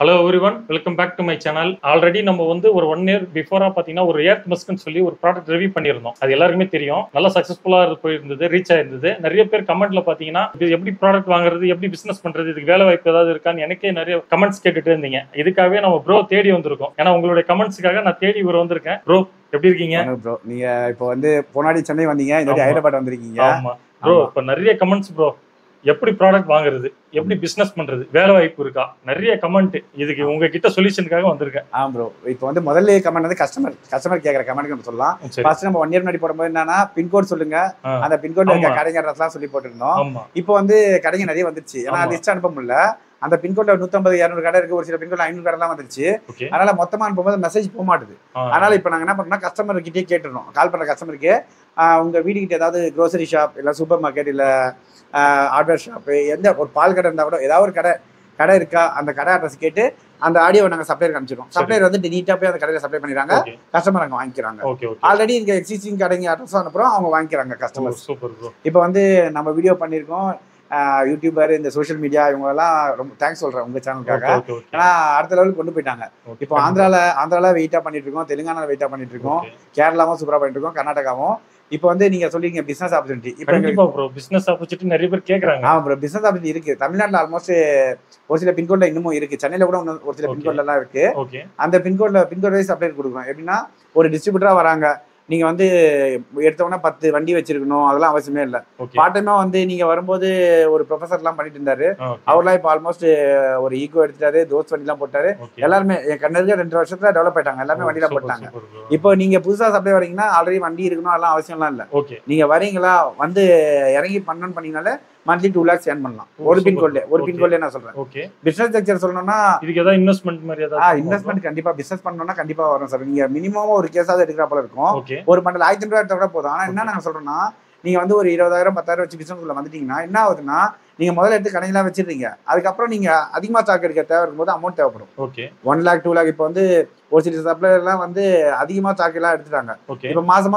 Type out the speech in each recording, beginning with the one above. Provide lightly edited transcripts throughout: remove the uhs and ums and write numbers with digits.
Hello everyone, welcome back to my channel. Already நம்ம வந்து ஒரு 1 இயர் பிஃபோரா பார்த்தீங்கன்னா ஒரு ஏர்த் மஸ்க்னு சொல்லி ஒரு ப்ராடக்ட் ரிவ்யூ பண்ணியிருந்தோம். அது எல்லாருக்குமே தெரியும். நல்லா சக்ஸஸ்ஃபுல்லாக போயிருந்தது, ரீச் ஆயிருந்தது. நிறைய பேர் கமெண்ட்ல பார்த்தீங்கன்னா இது எப்படி ப்ராடக்ட் வாங்குறது, எப்படி பிசினஸ் பண்றது, இதுக்கு வேலை வாய்ப்பு ஏதாவது இருக்கான்னு எனக்கே நிறைய கமெண்ட்ஸ் கேட்டுட்டு இருந்தீங்க. இதுக்காகவே நம்ம ப்ரோ தேடி வந்திருக்கோம். ஏன்னா உங்களுடைய கமெண்ட்ஸுக்காக நான் தேடி இவர் வந்திருக்கேன். ப்ரோ எப்படி இருக்கீங்க? ப்ரோ நீங்க இப்போ வந்து போனாடி சென்னை வந்தீங்க, இந்த ஹைதராபாத் வந்திருக்கீங்க. ஆமா ப்ரோ, இப்போ நிறைய கமெண்ட்ஸ் ப்ரோ. எப்படி ப்ராடக்ட் வாங்குறது, எப்படி பிசினஸ் பண்றது, வேலை வாய்ப்பு இருக்கா, நிறைய கமெண்ட். இதுக்கு உங்ககிட்ட சொல்யூஷனுக்காக வந்திருக்கேன். ப்ரோ இப்போ வந்து முதல்ல கமெண்ட் வந்து கஸ்டமர் கேட்குற கமெண்ட் நம்ம சொல்லலாம். ஃபர்ஸ்ட் நம்ம 1 இயர் முன்னாடி போடும்போது என்னன்னா பின்கோட் சொல்லுங்க, அந்த பின்கோட்ல இருக்க கடைங்க அட்ரஸ்லாம் சொல்லி போட்டுருந்தோம். இப்போ வந்து கடைங்க நிறைய வந்துருச்சு. ஏன்னா லிஸ்ட் அனுப்ப முடியல. அந்த பின்கோட்ல 150 200 கடை இருக்கு, ஒரு சில பின்கோட்ல 500 கடைலாம் வந்துருச்சு. அதனால மொத்தமா அனுப்பும்போது மெசேஜ் போக மாட்டுது. அதனால இப்போ நாங்க என்ன பண்றோம்னா கஸ்டமர் கிட்டே கேட்டுறோம். கால் பண்ற கஸ்டமருக்கு உங்க வீடு கிட்ட ஏதாவது க்ரோசரி ஷாப் இல்ல சூப்பர் மார்க்கெட் இல்ல ஹார்ட்வேர் ஷாப்பு, எந்த ஒரு பால் கடை இருந்தால் கூட ஏதாவது ஒரு கடை இருக்கா, அந்த கடை அட்ரஸ் கேட்டு அந்த ஆடியோவை நாங்கள் சப்ளையர் அனுப்பிச்சிடுவோம். சப்ளையர் வந்து நீட்டாக போய் அந்த கடையில் சப்ளை பண்ணிடுறாங்க, கஸ்டமர் அங்கே வாங்கிக்கிறாங்க. ஆல்ரெடி இங்கே எக்ஸிஸ்டிங் கடைங்க அட்ரஸ் அனுப்புகிறோம், அவங்க வாங்கிக்கிறாங்க கஸ்டமர். இப்போ வந்து நம்ம வீடியோ பண்ணியிருக்கோம், யூடியூபர், இந்த சோஷியல் மீடியா, இவங்கெல்லாம் ரொம்ப தேங்க்ஸ் சொல்கிறேன் உங்கள் சேனலுக்காக. ஏன்னா அடுத்த லெவலுக்கு கொண்டு போயிட்டாங்க. இப்போ ஆந்திராவில் வெயிட்டாக பண்ணிட்டு இருக்கோம், தெலுங்கானாவில் வெயிட்டாக பண்ணிட்டு இருக்கோம், கேரளாவும் சூப்பராக பண்ணிட்டு இருக்கோம், கர்நாடகாவும். இப்போ வந்து நீங்க சொல்றீங்க பிசினஸ் ஆப்பர்ச்சுனிட்டி. இப்போ ப்ரோ பிசினஸ் ஆப்பர்ச்சுனிட்டி நிறைய பேர் கேக்குறாங்க. ப்ரோ பிசினஸ் ஆப்பர்ச்சுனிட்டி இருக்கு. தமிழ்நாட்டுல ஆல்மோஸ்ட் ஒரு சில பின்கோட்ல இன்னமும் இருக்கு. சென்னையில கூட ஒரு சில பின்கோட்ல எல்லாம் இருக்கு. அந்த பின்கோட் வைஸ் சப்ளை கொடுக்குறோம். எப்படின்னா ஒரு டிஸ்ட்ரிபியூட்டரா வராங்க, நீங்க வந்து எடுத்தவொடனே 10 வண்டி வச்சிருக்கணும், அதெல்லாம் அவசியமே இல்லை. பார்ட் டைமா வந்து நீங்க வரும்போது ஒரு ப்ரொஃபசர் எல்லாம் பண்ணிட்டு இருந்தாரு, அவர்லாம் இப்போ ஆல்மோஸ்ட் ஒரு ஈகோ எடுத்துட்டாரு, தோஸ் வண்டி எல்லாம் போட்டாரு. எல்லாருமே என் கண்ணுக்கு 2 வருஷத்துல டெவலப் ஆயிட்டாங்க, எல்லாமே வண்டியில போட்டாங்க. இப்போ நீங்க புதுசா சப்ளை வரீங்கன்னா ஆல்ரெடி வண்டி இருக்கணும், அதெல்லாம் அவசியம்லாம் இல்லை. நீங்க வரீங்களா, வந்து இறங்கி பண்ணணும்னு பண்ணீங்கனாலே மந்த்லி 2 lakhs ஏர்ன் பண்ணலாம். ஒரு பின்கோட்ல நான் சொல்றேன். பிசினஸ் ஸ்ட்ரக்சர் சொல்லணும்னா இதுக்கு ஏதாவது இன்வெஸ்ட்மெண்ட் மாதிரி ஏதாவது இன்வெஸ்ட்மெண்ட் கண்டிப்பா பிசினஸ் பண்ணணும்னா கண்டிப்பா வரும் சார். நீங்க மினிமம் ஒரு கேஸாவது எடுக்கிற போல இருக்கும். ஒரு பண்டல் 1500 ரூபாய் எடுத்தா கூட போதும். ஆனா என்ன நாங்க சொல்றோம்னா, நீங்க வந்து ஒரு 20,000 10,000 வச்சு பிசினஸ் உள்ள வந்துட்டீங்கன்னா என்ன ஆகுதுன்னா, நீங்க முதல்ல எடுத்து கடையெல்லாம் வச்சிருக்கீங்க, அதுக்கப்புறம் நீங்க அதிகமா ஸ்டாக் எடுக்க தேவை இருக்கும்போது அமௌண்ட் தேவைப்படும். 1 lakh 2 lakh. இப்போ வந்து ஒரு சில சப்ளையர் எல்லாம் வந்து அதிகமா ஸ்டாக் எல்லாம் எடுத்துட்டாங்க. இப்போ மாசம்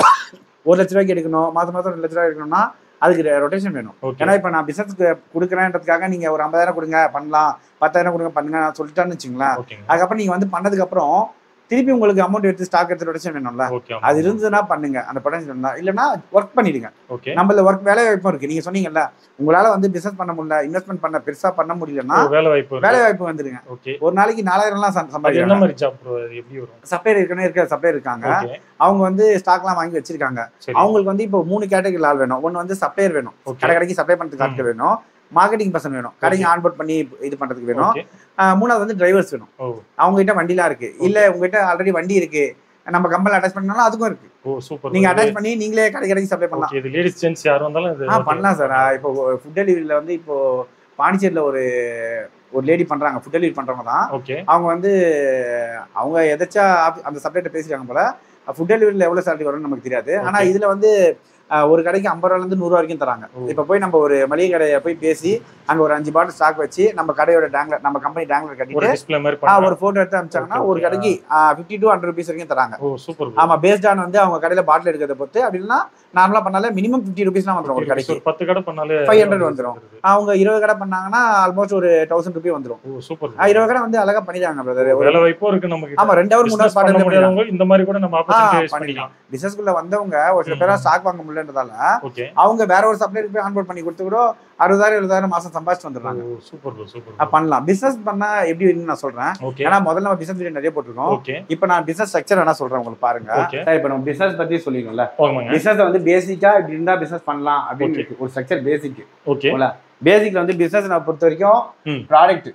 1 லட்ச ரூபாய்க்கு எடுக்கணும், மாசம் 2 லட்ச ரூபாய் எடுக்கணும்னா அதுக்கு ரொட்டேஷன் வேணும். ஏன்னா இப்போ நான் பிசினஸ்க்கு கொடுக்குறேன்றதுக்காக நீங்க ஒரு 50,000 கொடுங்க பண்ணலாம், 10,000 கொடுங்க பண்ணுங்க நான் சொல்லிட்டான்னு வச்சுங்களேன். அதுக்கப்புறம் நீங்க வந்து பண்ணதுக்கு அப்புறம் திருப்பி உங்களுக்கு அமௌண்ட் எடுத்து ஸ்டாக் எடுத்து ரொட்டேஷன் வேணும்ல. அது இருந்ததுன்னா பண்ணுங்க, அந்த பொட்டன்ஷியல் இருந்தா. இல்லைன்னா ஒர்க் பண்ணிடுங்க. நம்மள ஒர்க் வேலை வாய்ப்பும் இருக்கு. நீங்க சொன்னீங்கல்ல உங்களால வந்து பிசினஸ் பண்ண முடியல, இன்வெஸ்ட்மெண்ட் பண்ண பெருசா பண்ண முடியலன்னா வேலை வாய்ப்பு வந்துருங்க. ஒரு நாளைக்கு 4,000 சம்பாதிக்கலாம். சப்ளையர் இருக்க சப்ளையர் இருக்காங்க, அவங்க வந்து ஸ்டாக் எல்லாம் வாங்கி வச்சிருக்காங்க. அவங்களுக்கு வந்து இப்போ 3 கேட்டகரி ஆள் வேணும். ஒன்னு வந்து சப்ளையர் வேணும், கடைக்கு சப்ளை பண்றதுக்கு ஆட்கள் வேணும். மார்க்கெட்டிங் பர்சன் வேணும், கடைக்கு ஆன்போர்ட் பண்ணி இது பண்றதுக்கு வேணும். 3வது வந்து டிரைவர்ஸ் வேணும். அவங்க கிட்ட வண்டிலாம் இருக்கு, இல்ல உங்ககிட்ட ஆல்ரெடி வண்டி இருக்கு, நம்ம கம்பெனில அட்டாச் பண்ணாலும் அதுக்கும் இருக்கு. நீங்க அட்டாச் பண்ணி நீங்களே கடைக்கு சப்ளை பண்ணலாம். இது லேடிஸ் ஜென்ட்ஸ் யாரும் வந்தாலும் பண்ணலாம் சார். இப்போ ஃபுட் டெலிவரியில வந்து இப்போ பாண்டிச்சேரியில ஒரு லேடி பண்றாங்க, ஃபுட் டெலிவரி பண்றவங்க தான். அவங்க வந்து அவங்க எதாச்சா அந்த சப்ளைட்ட பேசிட்டாங்க போல. ஃபுட் டெலிவரியில எவ்வளவு சேலரி வரும்னு நமக்கு தெரியாது. ஆனா இதுல வந்து ஒரு கடைக்கு 50 ரூபாயில இருந்து 100 ரூபா வரைக்கும் தராங்க. இப்ப போய் நம்ம ஒரு மளிகை கடையை போய் பேசி அங்க ஒரு 5 பாட்டில் ஸ்டாக் வச்சு நம்ம கடையோட டேங்க்ல, நம்ம கம்பெனி டேங்க்ல கட்டிட்டு ஒரு போட்டோ எடுத்து அனுப்பிச்சாங்கன்னா ஒரு கடைக்கு 50 to 100 rupees வரைக்கும் தராங்க. ஆமா, பேஸ்ட் ஆன் வந்து அவங்க கடையில பாட்டில் எடுக்கிறத பொறுத்து. அப்படின்னா நார்மலா பண்ணாலே மினிமம் 50 rupees வந்துடும். ஒரு கடைக்கு 10 கடை பண்ணாலே 500 வந்துடும். அவங்க 20 கடை பண்ணாங்கன்னா ஆல்மோஸ்ட் ஒரு 1000 rupees வந்துடும். 20 கடை வந்து அழகா பண்ணிடுறாங்க பிரதர். வேலை வாய்ப்பும் இருக்கு நமக்கு. ஆமா, 2 hour 3 hour பாட்டில் இந்த மாதிரி கூட நம்ம ஆப்பர்ச்சுனிட்டி பண்ணிக்கலாம். பிசினஸ்க்குள்ள வந்தவங்க ஒரு சில பேரா ஸ்டாக் வாங்க முடியலன்றதால அவங்க வேற ஒரு சப்ளையருக்கு போய் ஆன்போர்ட் பண்ணி கொடுத்து கூட 60,000 70,000 மாசம் சம்பாதிச்சு வந்துடுறாங்க. பண்ணலாம். பிசினஸ் பண்ணா எப்படி நான் சொல்றேன். ஏன்னா முதல்ல நம்ம பிசினஸ் வீடியோ நிறைய போட்டிருக்கோம். இப்போ நான் பிசினஸ் ஸ்ட்ரக்சர் வேணா சொல்றேன் உங்களுக்கு பாருங்க. இப்போ நம்ம பிசினஸ் பத்தி சொல்லிக்கோம்ல. பிசினஸ் வந்து பேசிக்கா இப்படி இருந்தா பிசினஸ் பண்ணலாம் அப்படின்னு ஒரு ஸ்ட்ரக்சர் பேசிக். பேசிக்ல வந்து பிசினஸ் நான் பொறுத்த வரைக்கும் ப்ராடக்ட்.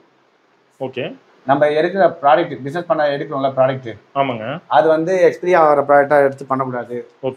நம்ம எடுக்கிற ப்ராடக்ட், பிசினஸ் பண்ண எடுக்கிறோம்ல ப்ராடக்ட், ஆமாங்க, அது வந்து எக்ஸ்பீரி ஆகிற ப்ராடக்டா எடுத்து பண்ணக்கூடாது.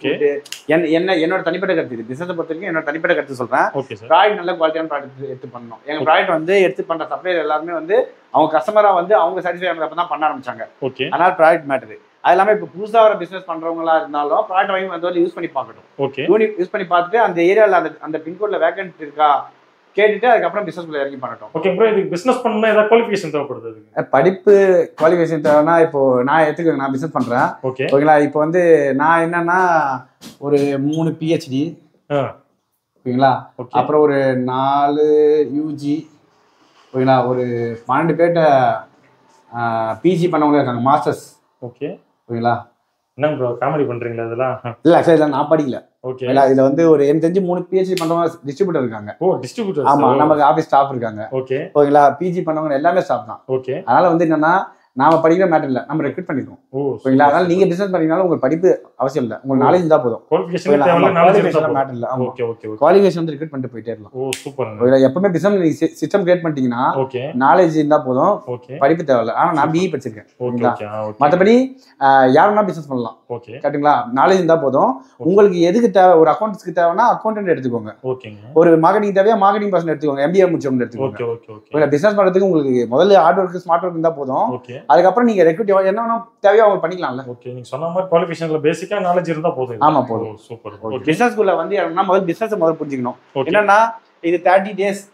என்னோட தனிப்பட்ட கருத்து இது. பிசினஸ் பொறுத்த வரைக்கும் என்னோட தனிப்பட்ட கருத்து சொல்றேன். ப்ராடக்ட் நல்ல குவாலிட்டியான ப்ராடக்ட் எடுத்து பண்ணணும். எங்க ப்ராடக்ட் வந்து எடுத்து பண்ற சப்ளையர் எல்லாருமே வந்து அவங்க கஸ்டமரா வந்து அவங்க சாட்டிஸ்ஃபை ஆகிறப்ப தான் பண்ண ஆரம்பிச்சாங்க. அதனால ப்ராடக்ட் மேட்டர். அது எல்லாமே இப்போ புதுசா ஒரு பிசினஸ் பண்றவங்களா இருந்தாலும் ப்ராடக்ட் வாங்கி வந்து யூஸ் பண்ணி பார்க்கட்டும். யூஸ் பண்ணி பார்த்துட்டு அந்த ஏரியாவில் அந்த பின்கோட்ல வேகன்ட் இருக்கா கேட்டுட்டு அதுக்கப்புறம் பிசினஸ்க்குள்ள இறங்கி பண்ணட்டும். ஓகே ப்ரோ, இதுக்கு பிசினஸ் பண்ணனும் ஏதாவது குவாலிஃபிகேஷன் தேவைப்படுது? படிப்பு குவாலிஃபிகேஷன் தேவைன்னா இப்போ நான் எடுத்துக்கோங்க, நான் பிசினஸ் பண்றேன். ஓகேங்களா. இப்போ வந்து நான் என்னன்னா ஒரு 3 PhD, ஓகேங்களா, அப்புறம் ஒரு 4 UG, ஓகேங்களா, ஒரு 12 பேர்ட்ட பிஜி பண்ணவங்க இருக்காங்க, மாஸ்டர்ஸ். ஓகே ஓகேங்களா? என்ன ப்ரோ காமெடி பண்றீங்களா இதெல்லாம்? இல்ல ஆக்சுவலா இதெல்லாம் நான் படிக்கல. ஓகே. இதுல வந்து ஒரு எனக்கு தெரிஞ்சு 3 பிஹெச்டி பண்றவங்க டிஸ்ட்ரிபியூட்டர் இருக்காங்க. Oh distributor. ஆமா, நமக்கு ஆபீஸ் ஸ்டாஃப் இருக்காங்க. ஓகே ஓகேங்களா? பிஜி பண்ணவங்க எல்லாமே ஸ்டாஃப் தான். ஓகே. அதனால வந்து என்னன்னா நாம படிக்கிற மேட்டர் இல்ல, நம்ம ரெக்ரூட் பண்ணிருக்கோம். ஓகேங்களா? அதனால நீங்க பிசினஸ் பண்ணீங்கனாலும் உங்களுக்கு படிப்பு அவசியம் இல்ல, உங்களுக்கு நாலேஜ் இருந்தா போதும். குவாலிஃபிகேஷன் தேவையில்ல, நாலேஜ் மேட்டர் இல்ல. Okay okay okay. குவாலிஃபிகேஷன் வந்து ரெக்ரூட் பண்ணிட்டு போயிட்டே இருக்கலாம். Oh super. ஓகேங்களா? எப்பவுமே பிசினஸ் சிஸ்டம் கிரியேட் பண்ணிட்டீங்கன்னா ஓகே நாலேஜ் இருந்தா போதும், ஓகே படிப்பு தேவையில்ல. ஆனா நான் பிஇ படிச்சிருக்கேன். Okay okay. மத்தபடி யாருன்னா பிசினஸ் பண்ணலாம். ஓகே கரெக்ட்டுங்களா? நாலேஜ் இருந்தா போதும். உங்களுக்கு எதுக்கு தேவை, ஒரு அக்கௌண்ட்ஸ்க்கு தேவைன்னா அக்கௌண்டன்ட் எடுத்துக்கோங்க. ஓகேங்க. ஒரு மார்க்கெட்டிங் தேவையா மார்க்கெட்டிங் பர்சன் எடுத்துக்கோங்க, எம்பிஏ முடிச்சவங்க எடுத்துக்கோங்க. Okay okay okay. பிசினஸ் பண்றதுக்கு உங்களுக்கு முதல்ல ஹார்ட் ஒர்க் ஸ்மார்ட் ஒர்க் இருந்தா போதும். ஓகே. அதுக்கப்புறம் நீங்க ரெக்ரூட் என்ன தேவையோ அவங்க பண்ணிக்கலாம்ல. ஓகே. நீங்க சொன்ன மாதிரி குவாலிஃபிகேஷன்ல பேசிக்கா நாலேஜ் இருந்தா போதும். ஆமா போதும். சூப்பர். ஓகே. பிசினஸ் குள்ள வந்து என்னன்னா முதல்ல பிசினஸ் முதல்ல புரிஞ்சுக்கணும். என்னன்னா இது 30 டேஸ்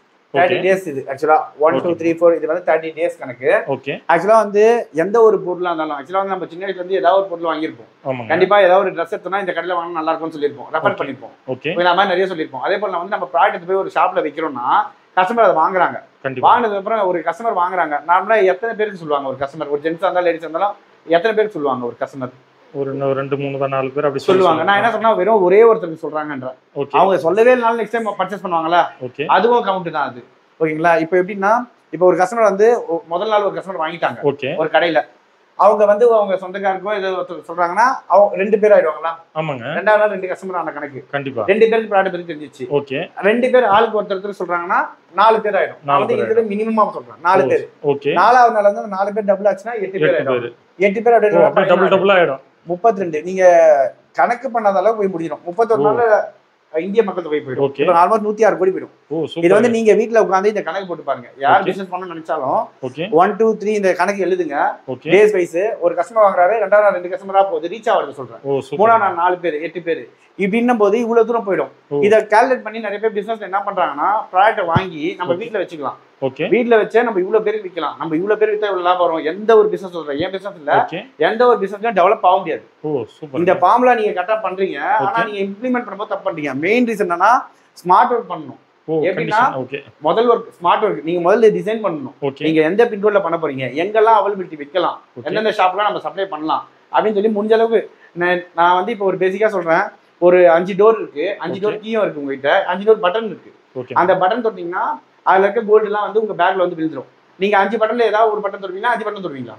இது ஆக்சுவலா 1 2 3 4 இது வந்து 30 டேஸ் கணக்கு. ஓகே. ஆக்சுவலா வந்து எந்த ஒரு பொருளா இருந்தாலும் ஆக்சுவலா வந்து நம்ம சின்ன வயசுல இருந்து ஏதாவது ஒரு பொருள் வாங்கியிருப்போம். கண்டிப்பா ஏதாவது ஒரு ட்ரெஸ் எடுத்தோம்னா இந்த கடையில வாங்கினா நல்லா இருக்கும்னு சொல்லியிருப்போம், ரெஃபர் பண்ணிருப்போம். ஓகே. இந்த மாதிரி நிறைய சொல்லியிருப்போம். அதே போல வந்து நம்ம ப்ராடக்ட் போய் ஒரு ஷாப்ல விற்கிறோம்னா கஸ்டமர் அதை வாங்குறாங்க. வாங்கினதுக்கு அப்புறம் ஒரு கஸ்டமர் வாங்குறாங்க, நார்மலா எத்தனை பேருக்கு சொல்லுவாங்க ஒரு கஸ்டமர்? ஒரு ஜென்ஸா இருந்தாலும் லேடிஸ் இருந்தாலும் எத்தனை பேருக்கு சொல்லுவாங்க ஒரு கஸ்டமர்? ஒரு 2 3 4 பேர் அப்படி சொல்லுவாங்க. நான் என்ன சொன்னா வெறும் ஒரே ஒருத்தருக்கு சொல்றாங்கன்ற, அவங்க சொல்லவே இல்லனாலும் நெக்ஸ்ட் டைம் பர்ச்சேஸ் பண்ணுவாங்கல்ல, அதுவும் கவுண்ட் தான் அது. ஓகேங்களா? இப்போ எப்படின்னா இப்போ ஒரு கஸ்டமர் வந்து முதல் நாள் ஒரு கஸ்டமர் வாங்கிட்டாங்க ஒரு கடையில, அவங்க வந்து அவங்க சொந்தக்காருக்கோ ஏதோ சொல்றாங்கன்னா அவங்க 2 பேர் ஆயிடுவாங்களா? ஆமாங்க. 2வது நாள் 2 கஸ்டமர் ஆன கணக்கு. கண்டிப்பா 2 பேருக்கு ப்ராடக்ட் பத்தி தெரிஞ்சிச்சு. ஓகே. 2 பேர் ஆளுக்கு ஒருத்தர் சொல்றாங்கன்னா 4 பேர் ஆயிடும். நான் வந்து இதுல மினிமமா சொல்றேன் 4 பேர். ஓகே. 4வது நாள் வந்து 4 பேர் டபுள் ஆச்சுன்னா 8 பேர் ஆயிடும். 8 பேர் அப்படியே டபுள் ஆயிடும். 32 நீங்க கணக்கு பண்ணாத அளவுக்கு போய் முடிஞ்சிடும். 31 நாள்ல இந்திய மக்கள் தொகை போயிடும். இப்போ ஆல்மோஸ்ட் 106 கோடி போயிடும். இது வந்து நீங்க வீட்டுல உட்காந்து இந்த கணக்கு போட்டு பாருங்க. யார் பிசினஸ் பண்ண நினைச்சாலும் 1 2 3 இந்த கணக்கு எழுதுங்க. டேஸ் வைஸ் ஒரு கஸ்டமர் வாங்குறாரு, 2வது நாள் 2 கஸ்டமரா போகுது, ரீச் ஆகுறது சொல்றேன். 3வது நாள் 4 பேர் 8 பேர் இப்படின்னும் போது இவ்வளவு தூரம் போயிடும். இதை கால்குலேட் பண்ணி நிறைய பேர் பிசினஸ் என்ன பண்றாங்கன்னா ப்ராடக்ட்டை வாங்கி நம்ம வீட்டுல வச்சுக்கலாம். வீட்டுல வச்சே நம்ம இவ்வளவு பேருக்கு விற்கலாம். நம்ம இவ்வளவு பேர் வித்தா இவ்வளவு லாபம் வரும். எந்த ஒரு பிசினஸ் சொல்றேன், ஏன் பிசினஸ் இல்ல, எந்த ஒரு பிசினஸ்லயும் டெவலப் ஆக முடியாது. இந்த ஃபார்முலா நீங்க கரெக்டா பண்றீங்க, ஆனா நீங்க இம்ப்ளிமெண்ட் பண்ணும்போது தப்பு பண்றீங்க. மெயின் ரீசன் என்னன்னா ஸ்மார்ட் ஒர்க் பண்ணணும். எப்படின்னா முதல் ஒரு ஸ்மார்ட் ஒர்க் நீங்க முதல்ல டிசைன் பண்ணணும். நீங்க எந்த பின்கோட்ல பண்ண போறீங்க, எங்கெல்லாம் அவைலபிலிட்டி வைக்கலாம், எந்தெந்த ஷாப்லாம் நம்ம சப்ளை பண்ணலாம் அப்படின்னு சொல்லி முடிஞ்ச அளவுக்கு நான் வந்து இப்போ ஒரு பேசிக்கா சொல்றேன். ஒரு 5 டோர் இருக்கு, 5 டோர் கீயும் இருக்கு உங்ககிட்ட, 5 டோர் பட்டன் இருக்கு. அந்த பட்டன் தொட்டீங்கன்னா அதுல இருக்க கோல்டு எல்லாம் வந்து உங்க பேக்ல வந்து விழுந்துரும். நீங்க 5 பட்டன்ல ஏதாவது ஒரு பட்டன் தொடுவீங்கன்னா 5 பட்டன் தொடுவீங்களா?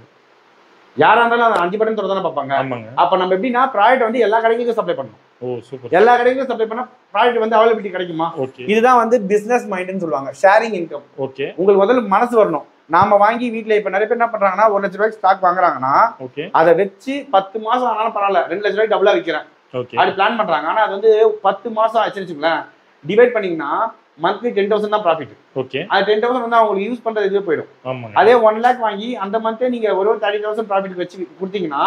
யாரா இருந்தாலும் அந்த 5 பட்டன் தொட தானே பார்ப்பாங்க. அப்ப நம்ம எப்படின்னா ப்ராடக்ட் வந்து எல்லா கடைகளுக்கும் சப்ளை பண்ணணும். எல்லா கடைகளுக்கும் சப்ளை பண்ணா ப்ராடக்ட் வந்து அவைலபிலிட்டி கிடைக்குமா? இதுதான் வந்து பிசினஸ் மைண்ட்னு சொல்லுவாங்க, ஷேரிங் இன்கம். உங்களுக்கு முதல்ல மனசு வரணும். நாம வாங்கி வீட்டுல இப்ப நிறைய பேர் என்ன பண்றாங்கன்னா 1 லட்சம் ரூபாய்க்கு ஸ்டாக் வாங்குறாங்கன்னா அதை வச்சு 10 மாசம் ஆனாலும் பரவாயில்ல 2 லட்சம் ரூபாய்க்கு டபுளா விற்கிறேன் அப்படி பிளான் பண்றாங்க. ஆனா அது வந்து 10 மாசம் ஆச்சுன்னு வச்சுக்கோங்களேன், டிவைட் பண்ணீங்கன்னா மந்த்லி 10,000 தான் ப்ராஃபிட். அது 10,000 வந்து அவங்களுக்கு யூஸ் பண்றது இதுவே போயிடும். அதே 1 லேக் வாங்கி அந்த மந்த்தே நீங்க ஒரு 30,000 ப்ராஃபிட் வச்சு கொடுத்தீங்கன்னா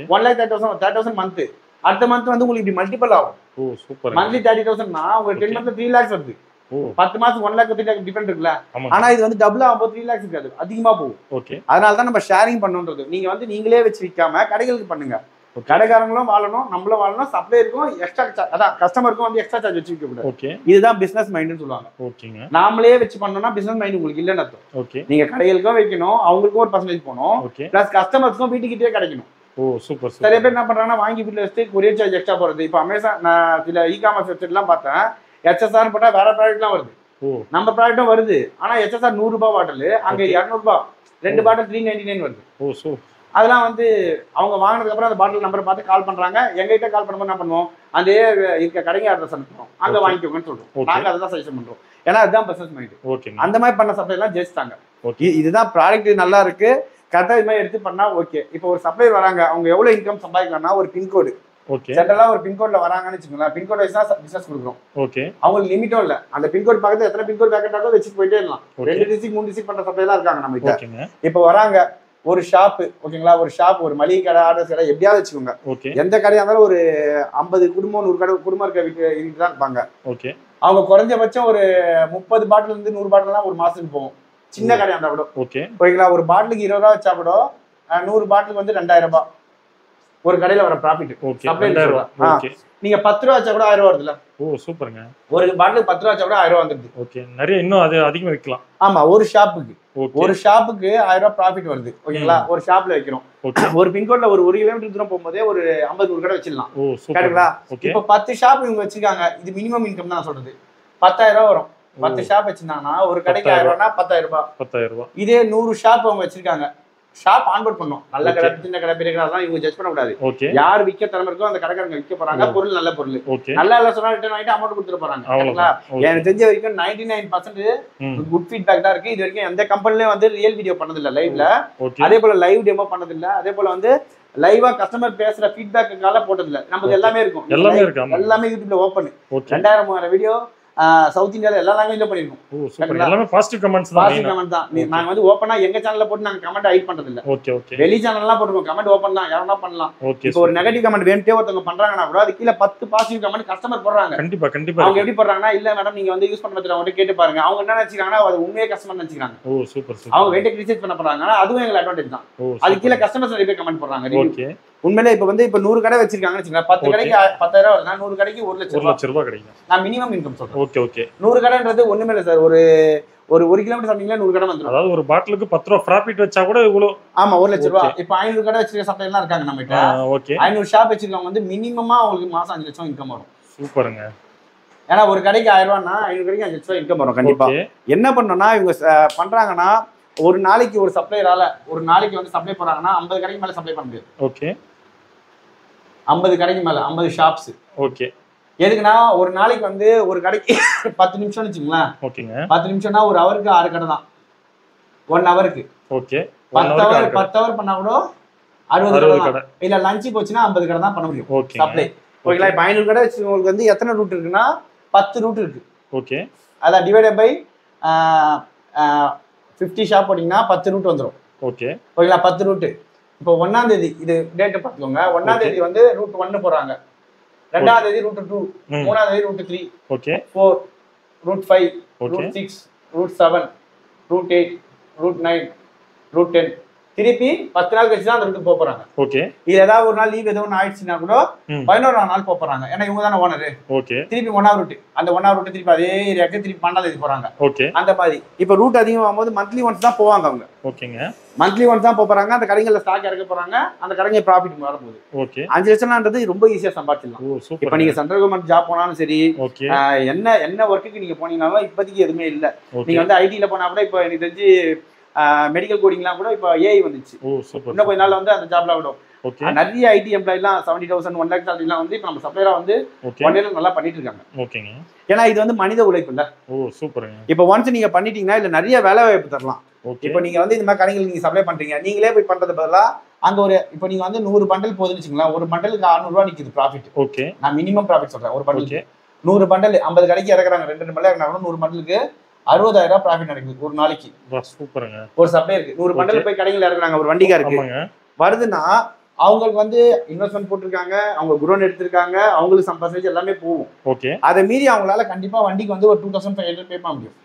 1,30,000 மந்த், அடுத்த மந்த் வந்து உங்களுக்கு இப்படி மல்டிபிள் ஆகும். மந்த்லி 30,000னா உங்களுக்கு 10 மந்த்ல 3 lakhs வருது. 10 மாசம் 1 lakh 3 lakh டிஃபரெண்ட் இருக்குல்ல. ஆனா இது வந்து டபுள் ஆகும்போது 3 lakhs இருக்காது, அதிகமா போகும். அதனால தான் நம்ம ஷேரிங் பண்ணணுன்றது. நீங்க வந்து நீங்களே வச்சு விற்காம கடைகளுக்கு பண்ணுங்க. கடைக்காரங்களும் வாழணும், நம்மளும் வாழணும், சப்ளையருக்கும் எக்ஸ்ட்ரா அதான் கஸ்டமருக்கும் வந்து எக்ஸ்ட்ரா சார்ஜ் வச்சு விற்க கூடாது. இதுதான் பிசினஸ் மைண்ட்னு சொல்லுவாங்க. நாமளே வச்சு பண்ணோம்னா பிசினஸ் மைண்ட் உங்களுக்கு இல்லைன்னு அர்த்தம். நீங்க கடைகளுக்கும் வைக்கணும், அவங்களுக்கும் ஒரு பர்சன்டேஜ் போகணும், பிளஸ் கஸ்டமர்ஸ்க்கும் வீட்டுக்கிட்டே கிடைக்கணும். நிறைய பேர் என்ன பண்றாங்கன்னா வாங்கி வீட்டுல வச்சு கொரியர் சார்ஜ் எக்ஸ்ட்ரா போறது. இப்போ அமேசான் நான் சில இ-காமர்ஸ் வெப்சைட் எல்லாம் பார்த்தேன், HSR போட்டா வேற ப்ராடக்ட் எல்லாம் வருது, நம்ம ப்ராடக்டும் வருது. ஆனா HSR 100 ரூபாய் பாட்டில், அங்க 200 ரூபாய் 2 பாட்டில் 399 வருது. அதெல்லாம் வந்து அவங்க வாங்கினதுக்கு அப்புறம் அந்த பாட்டில் நம்பரை பார்த்து கால் பண்றாங்க. எங்ககிட்ட கால் பண்ணும்போது என்ன பண்ணுவோம், அந்த இருக்க கடைங்க அட்ரஸ் அனுப்புறோம், அங்க வாங்கிக்கோங்கன்னு சொல்றோம். நாங்க அதை தான் சஜஷன் பண்றோம். ஏன்னா அதுதான் பிசினஸ் மைண்ட். அந்த மாதிரி பண்ண சப்ளை எல்லாம் ஜெயிச்சிட்டாங்க. இதுதான் ப்ராடக்ட் நல்லா இருக்கு, கரெக்டா இது மாதிரி எடுத்து பண்ணா ஓகே. இப்போ ஒரு சப்ளை வராங்க, அவங்க எவ்வளவு இன்கம் சம்பாதிக்கலாம்னா ஒரு பின்கோடு சென்ட்ரலா ஒரு பின்கோட்ல வராங்கன்னு வச்சுக்கோங்களேன், பின்கோட் வைஸ் தான் பிசினஸ் கொடுக்குறோம். அவங்களுக்கு லிமிட்டும் இல்ல, அந்த பின்கோட் பக்கத்துல எத்தனை பின்கோட் பேக்கெட் ஆகும் வச்சுட்டு போயிட்டே இருக்கலாம். 2 டிஸ்ட்ரிக்ட் 3 டிஸ்ட்ரிக்ட் பண்ற சப்ளை எல்லாம் இருக்காங்க நம்ம கிட்ட. இப்போ வராங்க ஒரு ஷாப், ஓகேங்களா, ஒரு ஷாப், ஒரு மளிகை கடை, ஆர்டர்ஸ் கடை எப்படியாவது வச்சுக்கோங்க. எந்த கடையா இருந்தாலும் ஒரு 50 குடும்பம் 100 குடும்பம் இருக்க வீட்டு தான் இருப்பாங்க. அவங்க குறைஞ்சபட்சம் ஒரு 30 பாட்டில் இருந்து 100 பாட்டில் ஒரு மாசத்துக்கு போகும். சின்ன கடையா இருந்தா கூட ஓகேங்களா. ஒரு பாட்டிலுக்கு 20 ரூபா வச்சா கூட 100 பாட்டிலுக்கு வந்து 2000 ரூபாய் ஒரு கடையில வர ப்ராஃபிட். நீங்க 10 ரூபா வச்சா கூட 1000 ரூபா வருதுல்ல. சூப்பருங்க. ஒரு பாட்டிலுக்கு 10 ரூபா வச்சா கூட 1000 ரூபா வந்துருது. நிறைய இன்னும் அது அதிகமா விற்கலாம். ஆமா, ஒரு ஷாப்புக்கு ஒரு ஷாப்புக்கு 1000 ரூபாய் ப்ராஃபிட் வருது ஓகேங்களா. ஒரு ஷாப்ல வைக்கிறோம், ஒரு பின்கோட்ல ஒரு 1 கிலோமீட்டர் தூரம் போகும்போதே ஒரு 50 கடை வச்சிடலாம். கரெக்டுங்களா. இப்ப 10 ஷாப் இவங்க வச்சிருக்காங்க, இது மினிமம் இன்கம் தான் சொல்றது. 10,000 ரூபாய் வரும். 10 ஷாப் வச்சிருந்தாங்கன்னா ஒரு கடைக்கு 1000 ரூபாய்னா 10,000 ரூபாய். இதே 100 ஷாப் அவங்க வச்சிருக்காங்க, ஷாப் ஆன்போர்ட் பண்ணும். நல்ல கடை, சின்ன கடை, பெரிய கடை இவங்க ஜட்ஜ் பண்ண கூடாது. யார் விற்க திறமை இருக்கோ அந்த கடைக்காரங்க விற்க போறாங்க. பொருள் நல்ல பொருள், நல்லா இல்ல சொன்னா ரிட்டர்ன் ஆகிட்டு அமௌண்ட் கொடுத்துட்டு போறாங்க. எனக்கு தெரிஞ்ச வரைக்கும் 99% குட் ஃபீட்பேக் தான் இருக்கு. இது வரைக்கும் எந்த கம்பெனிலயும் வந்து ரியல் வீடியோ பண்ணது இல்ல லைவ்ல. அதே போல லைவ் டெமோ பண்ணது இல்ல. அதே போல வந்து லைவா கஸ்டமர் பேசுற ஃபீட்பேக்கால போட்டது இல்ல. நமக்கு எல்லாமே இருக்கும், எல்லாமே யூடியூப்ல ஓபன். 2000-3000 வீடியோ சவுத் இந்தியால எல்லா லாங்குவேஜ்ல பண்ணிருக்கோம். எல்லாமே பாசிட்டிவ் கமெண்ட்ஸ் தான். நாங்க வந்து ஓபனா எங்க சேனல்ல போட்டு நாங்க கமெண்ட் ஹைட் பண்றது இல்ல. வெளி சேனல்லாம் போட்டுருக்கோம், கமெண்ட் ஓபன் தான், யாரா பண்ணலாம். இப்போ ஒரு நெகட்டிவ் கமெண்ட் வேணுட்டே ஒருத்தவங்க பண்றாங்கன்னா கூட அது கீழ 10 பாசிட்டிவ் கமெண்ட் கஸ்டமர் போடுறாங்க. கண்டிப்பா அவங்க எப்படி போடுறாங்கன்னா, இல்ல மேடம் நீங்க வந்து யூஸ் பண்றது அவங்க கேட்டு பாருங்க. அவங்க என்ன நினைச்சுக்கிறாங்கன்னா அது உண்மையே கஸ்டமர் நினைச்சுக்கிறாங்க. அவங்க வெயிட் ரிசர்ச் பண்ண போறாங்க, அதுவும் எங்களுக்கு அட்வான்டேஜ் தான். அது கீழ கஸ்டமர்ஸ் நிறைய பேர் கமெண்ட் போடுறாங்க. உண்மையிலே இப்ப வந்து இப்ப 100 கடை வச்சிருக்காங்கன்னு வச்சுக்கோங்க, 10 கடைக்கு 10,000 வருதுன்னா 100 கடைக்கு 1,00,000 ரூபாய் கிடைக்கும். நான் மினிமம் இன்கம் சொல்றேன். 100 கடைன்றது ஒண்ணுமே இல்ல சார். ஒரு 1 கிலோமீட்டர் சாப்பிட்டீங்கன்னா 100 கடை வந்துடும். அதாவது ஒரு பாட்டிலுக்கு 10 ரூபாய் ப்ராஃபிட் வச்சா கூட இவ்வளவு. ஆமா, 1,00,000 ரூபாய். இப்ப 500 கடை வச்சிருக்க சப்ளையர்லாம் இருக்காங்க நம்ம கிட்ட. 500 ஷாப் வச்சிருக்கவங்க வந்து மினிமமா அவங்களுக்கு மாசம் 5 லட்சம் இன்கம் வரும். சூப்பருங்க. ஏன்னா ஒரு கடைக்கு 1000 ரூபாய்னா 500 கடைக்கு 5 லட்சம் இன்கம் வரும் கண்டிப்பா. என்ன பண்ணணும்னா இவங்க பண்றாங்கன்னா, ஒரு நாளைக்கு ஒரு சப்ளையரால ஒரு நாளைக்கு வந்து சப்ளை போறாங்கன்னா 50 கடைக்கு மேல சப்ளை பண்ண முடியாது. 50 கடைக்கு மேல 50 ஷாப்ஸ். எதுக்குன்னா ஒரு நாளைக்கு வந்து ஒரு கடைக்கு 10 நிமிஷம்னு வச்சுங்களேன். 10 நிமிஷம்னா ஒரு ஹவருக்கு 6 கடை தான். 1 ஹவருக்கு 10 ஹவர் பண்ணா கூட 60 கடை. இல்ல லஞ்ச் போச்சுன்னா 50 கடை தான் பண்ண முடியும் சப்ளை. ஓகேங்களா. இப்ப 500 கடை வச்சு உங்களுக்கு வந்து எத்தனை ரூட் இருக்குன்னா 10 ரூட் இருக்கு. அதான் டிவைடட் பை 50 ஷாப் போட்டீங்கன்னா 10 ரூட் வந்துடும். ஓகேங்களா. 10 ரூட். இப்போ 1ஆம் தேதி இது டேட்டை பார்த்துக்கோங்க. 1ஆம் தேதி வந்து ரூட் 1 போறாங்க, 2ஆம் தேதி ரூட் 2, 3ஆம் தேதி route 3, 4, route 5, route 6, route 7, route 8, route 9, route 10. திருப்பி 10 நாள் கழிச்சு தான் அந்த ரூட்டுக்கு போறாங்க. இது ஏதாவது ஒரு நாள் லீவ் ஏதோ ஒன்று ஆயிடுச்சுன்னா கூட 11ஆம் நாள் போறாங்க. ஏன்னா இவங்க தானே ஓனரு. திருப்பி 1ஆம் ரூட், அந்த 1ஆம் ரூட் திருப்பி அதே ஏரியாவுக்கு திருப்பி 12ஆம் தேதி போறாங்க. அந்த மாதிரி இப்ப ரூட் அதிகமாகும் போது மந்த்லி ஒன்ஸ் தான் போவாங்க அவங்க. மந்த்லி ஒன்ஸ் தான் போறாங்க. அந்த கடைகள்ல ஸ்டாக் இறக்க போறாங்க. அந்த கடைங்க ப்ராஃபிட் வரும்போது 5 லட்சம்ன்றது ரொம்ப ஈஸியா சம்பாதிச்சிடலாம். இப்ப நீங்க சென்ட்ரல் கவர்மெண்ட் ஜாப் போனாலும் சரி, என்ன ஒர்க்குக்கு நீங்க போனீங்கன்னாலும் இப்போதைக்கு எதுவுமே இல்ல. நீங்க வந்து ஐடில போனா கூட இப்ப எனக்கு தெரிஞ்சு மெடிக்கல் கோடிங்லாம் கூட இப்ப ஏஐ வந்துச்சு. இன்னும் கொஞ்ச நாள் வந்து அந்த ஜாப்ல விடும். நிறைய ஐடி எம்ப்ளாய்லாம் 70,000 1 lakh சாலரிலாம் வந்து இப்ப நம்ம சப்ளையரா வந்து 1 year நல்லா பண்ணிட்டு இருக்காங்க. ஏன்னா இது வந்து மனித உழைப்பு இல்ல. இப்ப ஒன்ஸ் நீங்க பண்ணிட்டீங்கன்னா இல்ல நிறைய வேலை வாய்ப்பு தரலாம். இப்ப நீங்க வந்து இந்த மாதிரி கடைகள் நீங்க சப்ளை பண்றீங்க, நீங்களே போய் பண்றது பதிலா அங்க ஒரு இப்ப நீங்க வந்து 100 பண்டல் போதுன்னு வச்சுக்கலாம். ஒரு பண்டலுக்கு 600 ரூபாய் நிக்குது ப்ராஃபிட். நான் மினிமம் ப்ராஃபிட் சொல்றேன். ஒரு பண்டலுக்கு 100 பண்டல் 50 கடைக்கு இறக்குறாங்க. 2 பண்டல் இறக்குறாங்க. 100 பண்டலுக்கு 60,000 ரூபாய் ப்ராஃபிட் நடக்குது ஒரு நாளைக்கு. ஒரு சப்ளையருக்கு 100 பண்டல் போய் கடைகள் இறக்குறாங்க. ஒரு வண்டிக்காருக்கு வருதுன்னா அவங்களுக்கு வந்து இன்வெஸ்ட்மெண்ட் போட்டிருக்காங்க, அவங்க குரோன் எடுத்திருக்காங்க, அவங்களுக்கு சம் பர்சன்டேஜ் எல்லாமே போகும். அதை மீறி அவங்களால கண்டிப்பா வண்டிக்கு வந்து ஒரு 2500 பே பண்ண முடியும்.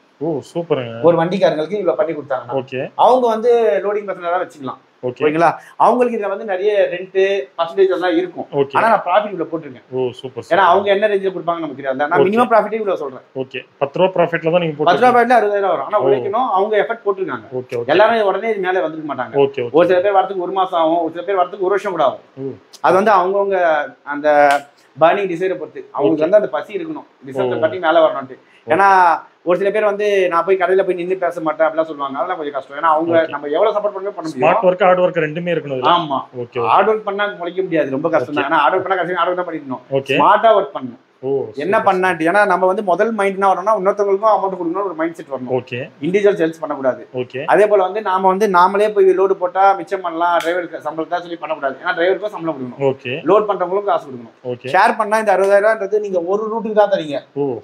ஒரு வண்டிக்காரங்களுக்கு இவ்வளவு பண்ணி கொடுத்தாங்க. அவங்க வந்து லோடிங் பர்சனலா வச்சுக்கலாம். ஓகேங்களா. அவங்களுக்கு இதுல வந்து நிறைய ரெண்ட் பர்சன்டேஜ் எல்லாம் இருக்கும். ஆனா நான் ப்ராஃபிட் இவ்வளவு போட்டுருக்கேன். ஏன்னா அவங்க என்ன ரேஞ்சில் கொடுப்பாங்க நமக்கு தெரியாது. நான் மினிமம் ப்ராஃபிட்டே இவ்வளவு சொல்றேன். 10 ரூபாய் ப்ராஃபிட்ல தான் நீங்க 10 ரூபாய் ப்ராஃபிட்ல 60,000 வரும். ஆனா உழைக்கணும், அவங்க எஃபர்ட் போட்டுருக்காங்க. எல்லாரும் உடனே இது மேலே வந்துருக்க மாட்டாங்க. ஒரு சில பேர் வரதுக்கு 1 மாசம் ஆகும், ஒரு சில பேர் வரதுக்கு 1 வருஷம் கூட ஆகும். அது வந்து அவங்கவுங்க அந்த பர்னிங் டிசைரை பொறுத்து. அவங்களுக்கு வந்து அந்த பசி இருக்கணும், டிசைரை பத்தி மேலே வரணும்ட்டு. ஏன்னா ஒரு சில பேர் வந்து நான் போய் கடையில போய் நின்று பேச மாட்டேன் அப்படிலாம் சொல்லுவாங்க. அதெல்லாம் கொஞ்சம் கஷ்டம். ஏன்னா அவங்க நம்ம எவ்வளவு சப்போர்ட் பண்ண முடியும். ஸ்மார்ட் வொர்க் ஹார்ட் வொர்க் ரெண்டுமே இருக்கணும். ஆமா, ஹார்ட் வொர்க் பண்ணா முளைக்க முடியாது, ரொம்ப கஷ்டம் தான். ஏன்னா ஹார்ட் வொர்க் பண்ணா கஷ்டம், ஹார்ட் வொர்க் தான் பண்ணிடணும். ஸ்மார்ட்டா ஒர்க் பண்ணணும். என்ன பண்ணாட்டு, ஏன்னா நம்ம வந்து முதல் மைண்ட்னா வரணும்னா இன்னொருத்தவங்களுக்கும் அமௌண்ட் கொடுக்கணும் ஒரு மைண்ட் செட் வரணும். இண்டிவிஜுவல் சேல்ஸ் பண்ணக்கூடாது. அதே போல வந்து நாம வந்து நாமளே போய் லோடு போட்டா மிச்சம் பண்ணலாம், டிரைவருக்கு சம்பளத்தை சொல்லி பண்ணக்கூடாது. ஏன்னா டிரைவருக்கும் சம்பளம் கொடுக்கணும், லோட் பண்றவங்களுக்கும் காசு கொடுக்கணும். ஷேர் பண்ணா இந்த 60,000 நீங்க ஒரு ரூட்டுக்கு தான் தரீங்க.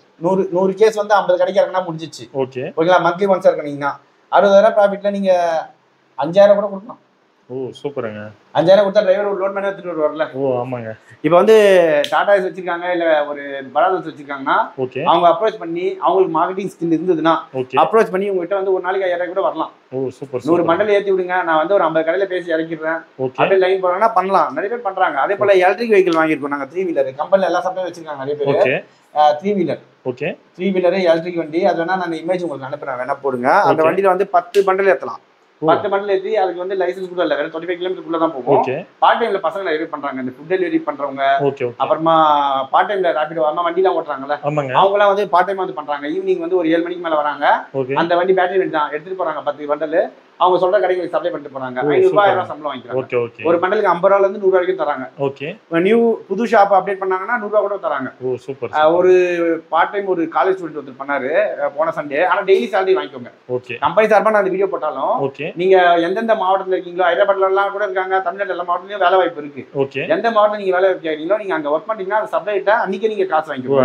100 கேஸ் வந்து 50 கடைக்கு இறக்குனா முடிஞ்சிச்சு. ஓகேங்களா. மந்த்லி ஒன்ஸ் இறக்குனீங்கன்னா 60,000 ப்ராஃபிட்ல நீங்க 5,000 கூட கொடுக்கலாம். சூப்பருங்க. 5,000 கொடுத்தா டிரைவர் ஒரு லோட் மேனே எடுத்துட்டு வருவார்ல. ஆமாங்க. இப்போ வந்து டாடா ஏஸ் வச்சிருக்காங்க, இல்ல ஒரு பஜாஜ் வச்சிருக்காங்கன்னா அவங்க அப்ரோச் பண்ணி அவங்களுக்கு மார்க்கெட்டிங் ஸ்கில் இருந்ததுன்னா அப்ரோச் பண்ணி உங்ககிட்ட வந்து ஒரு நாளைக்கு 5,000 கூட வரலாம். 100 பண்டல் ஏற்றி விடுங்க, நான் வந்து ஒரு 50 கடையில பேசி இறக்கிடுறேன் அப்படியே லைன் போறாங்கன்னா பண்ணலாம். நிறைய பேர் பண்றாங்க. அதே போல எலக்ட்ரிக் வெஹிக்கிள் வாங்கியிருக்கோம் நாங்க, 3 வீலர். கம்பெனில எல்லா சப்ளையும் வச்சிருக்காங்க நிறைய பேர் 3 வீலர். ஓகே 3 வீலர் எலக்ட்ரிக் வண்டி. அது வேணா நான் இமேஜ் உங்களுக்கு அனுப்புறேன், வேணா போடுங்க. அந்த வண்டியில வந்து 10 பண்டல் ஏத்தலாம். 10 பண்டல் ஏத்தி அதுக்கு வந்து லைசன்ஸ் கூட இல்ல, வெறும் 25 கிலோமீட்டருக்குள்ள தான் போகும். பார்ட் டைம்ல பசங்க நிறைய பண்றாங்க, இந்த ஃபுட் டெலிவரி பண்றவங்க, அப்புறமா பார்ட் டைம்ல ராபிடோ வந்தா வண்டிலாம் ஓட்டுறாங்கல்ல, அவங்க எல்லாம் வந்து பார்ட் டைம் வந்து பண்றாங்க. ஈவினிங் வந்து ஒரு 7 மணிக்கு மேல வராங்க. அந்த வண்டி பேட்டரி வண்டி தான் எடுத்துட்டு போறாங்க, 10 பண்டல் அவங்க சொல்ற கடைகளுக்கு சப்ளை பண்ணிட்டு போறாங்க. 500 ரூபாய் சம்பளம் வாங்கிக்கிறாங்க. ஒரு பண்டலுக்கு 50 ரூபாயில இருந்து 100 ரூபாய் வரைக்கும் தராங்க. நியூ புது ஷாப் அப்டேட் பண்ணாங்கன்னா 100 ரூபாய் கூட தராங்க. ஒரு பார்ட் டைம் ஒரு காலேஜ் ஸ்டூடெண்ட் ஒருத்தர் பண்ணாரு போன சண்டே. ஆனா டெய்லி சேலரி வாங்கிக்கோங்க. கம்பெனி சார்பா நான் அந்த வீடியோ போட்டாலும் நீங்க எந்தெந்த மாவட்டத்துல இருக்கீங்களோ, ஹைதராபாத்ல எல்லாம் கூட இருக்காங்க, தமிழ்நாடு எல்லா மாவட்டத்திலயும் வேலை வாய்ப்பு இருக்கு. எந்த மாவட்டம் நீங்க வேலை வாய்ப்பு கேட்கறீங்களோ நீங்க அங்க ஒர்க் பண்ணீங்கன்னா அந்த சப்ளைட்ட அன்னைக்கு நீங்க காசு வாங்கிக்கோங்க.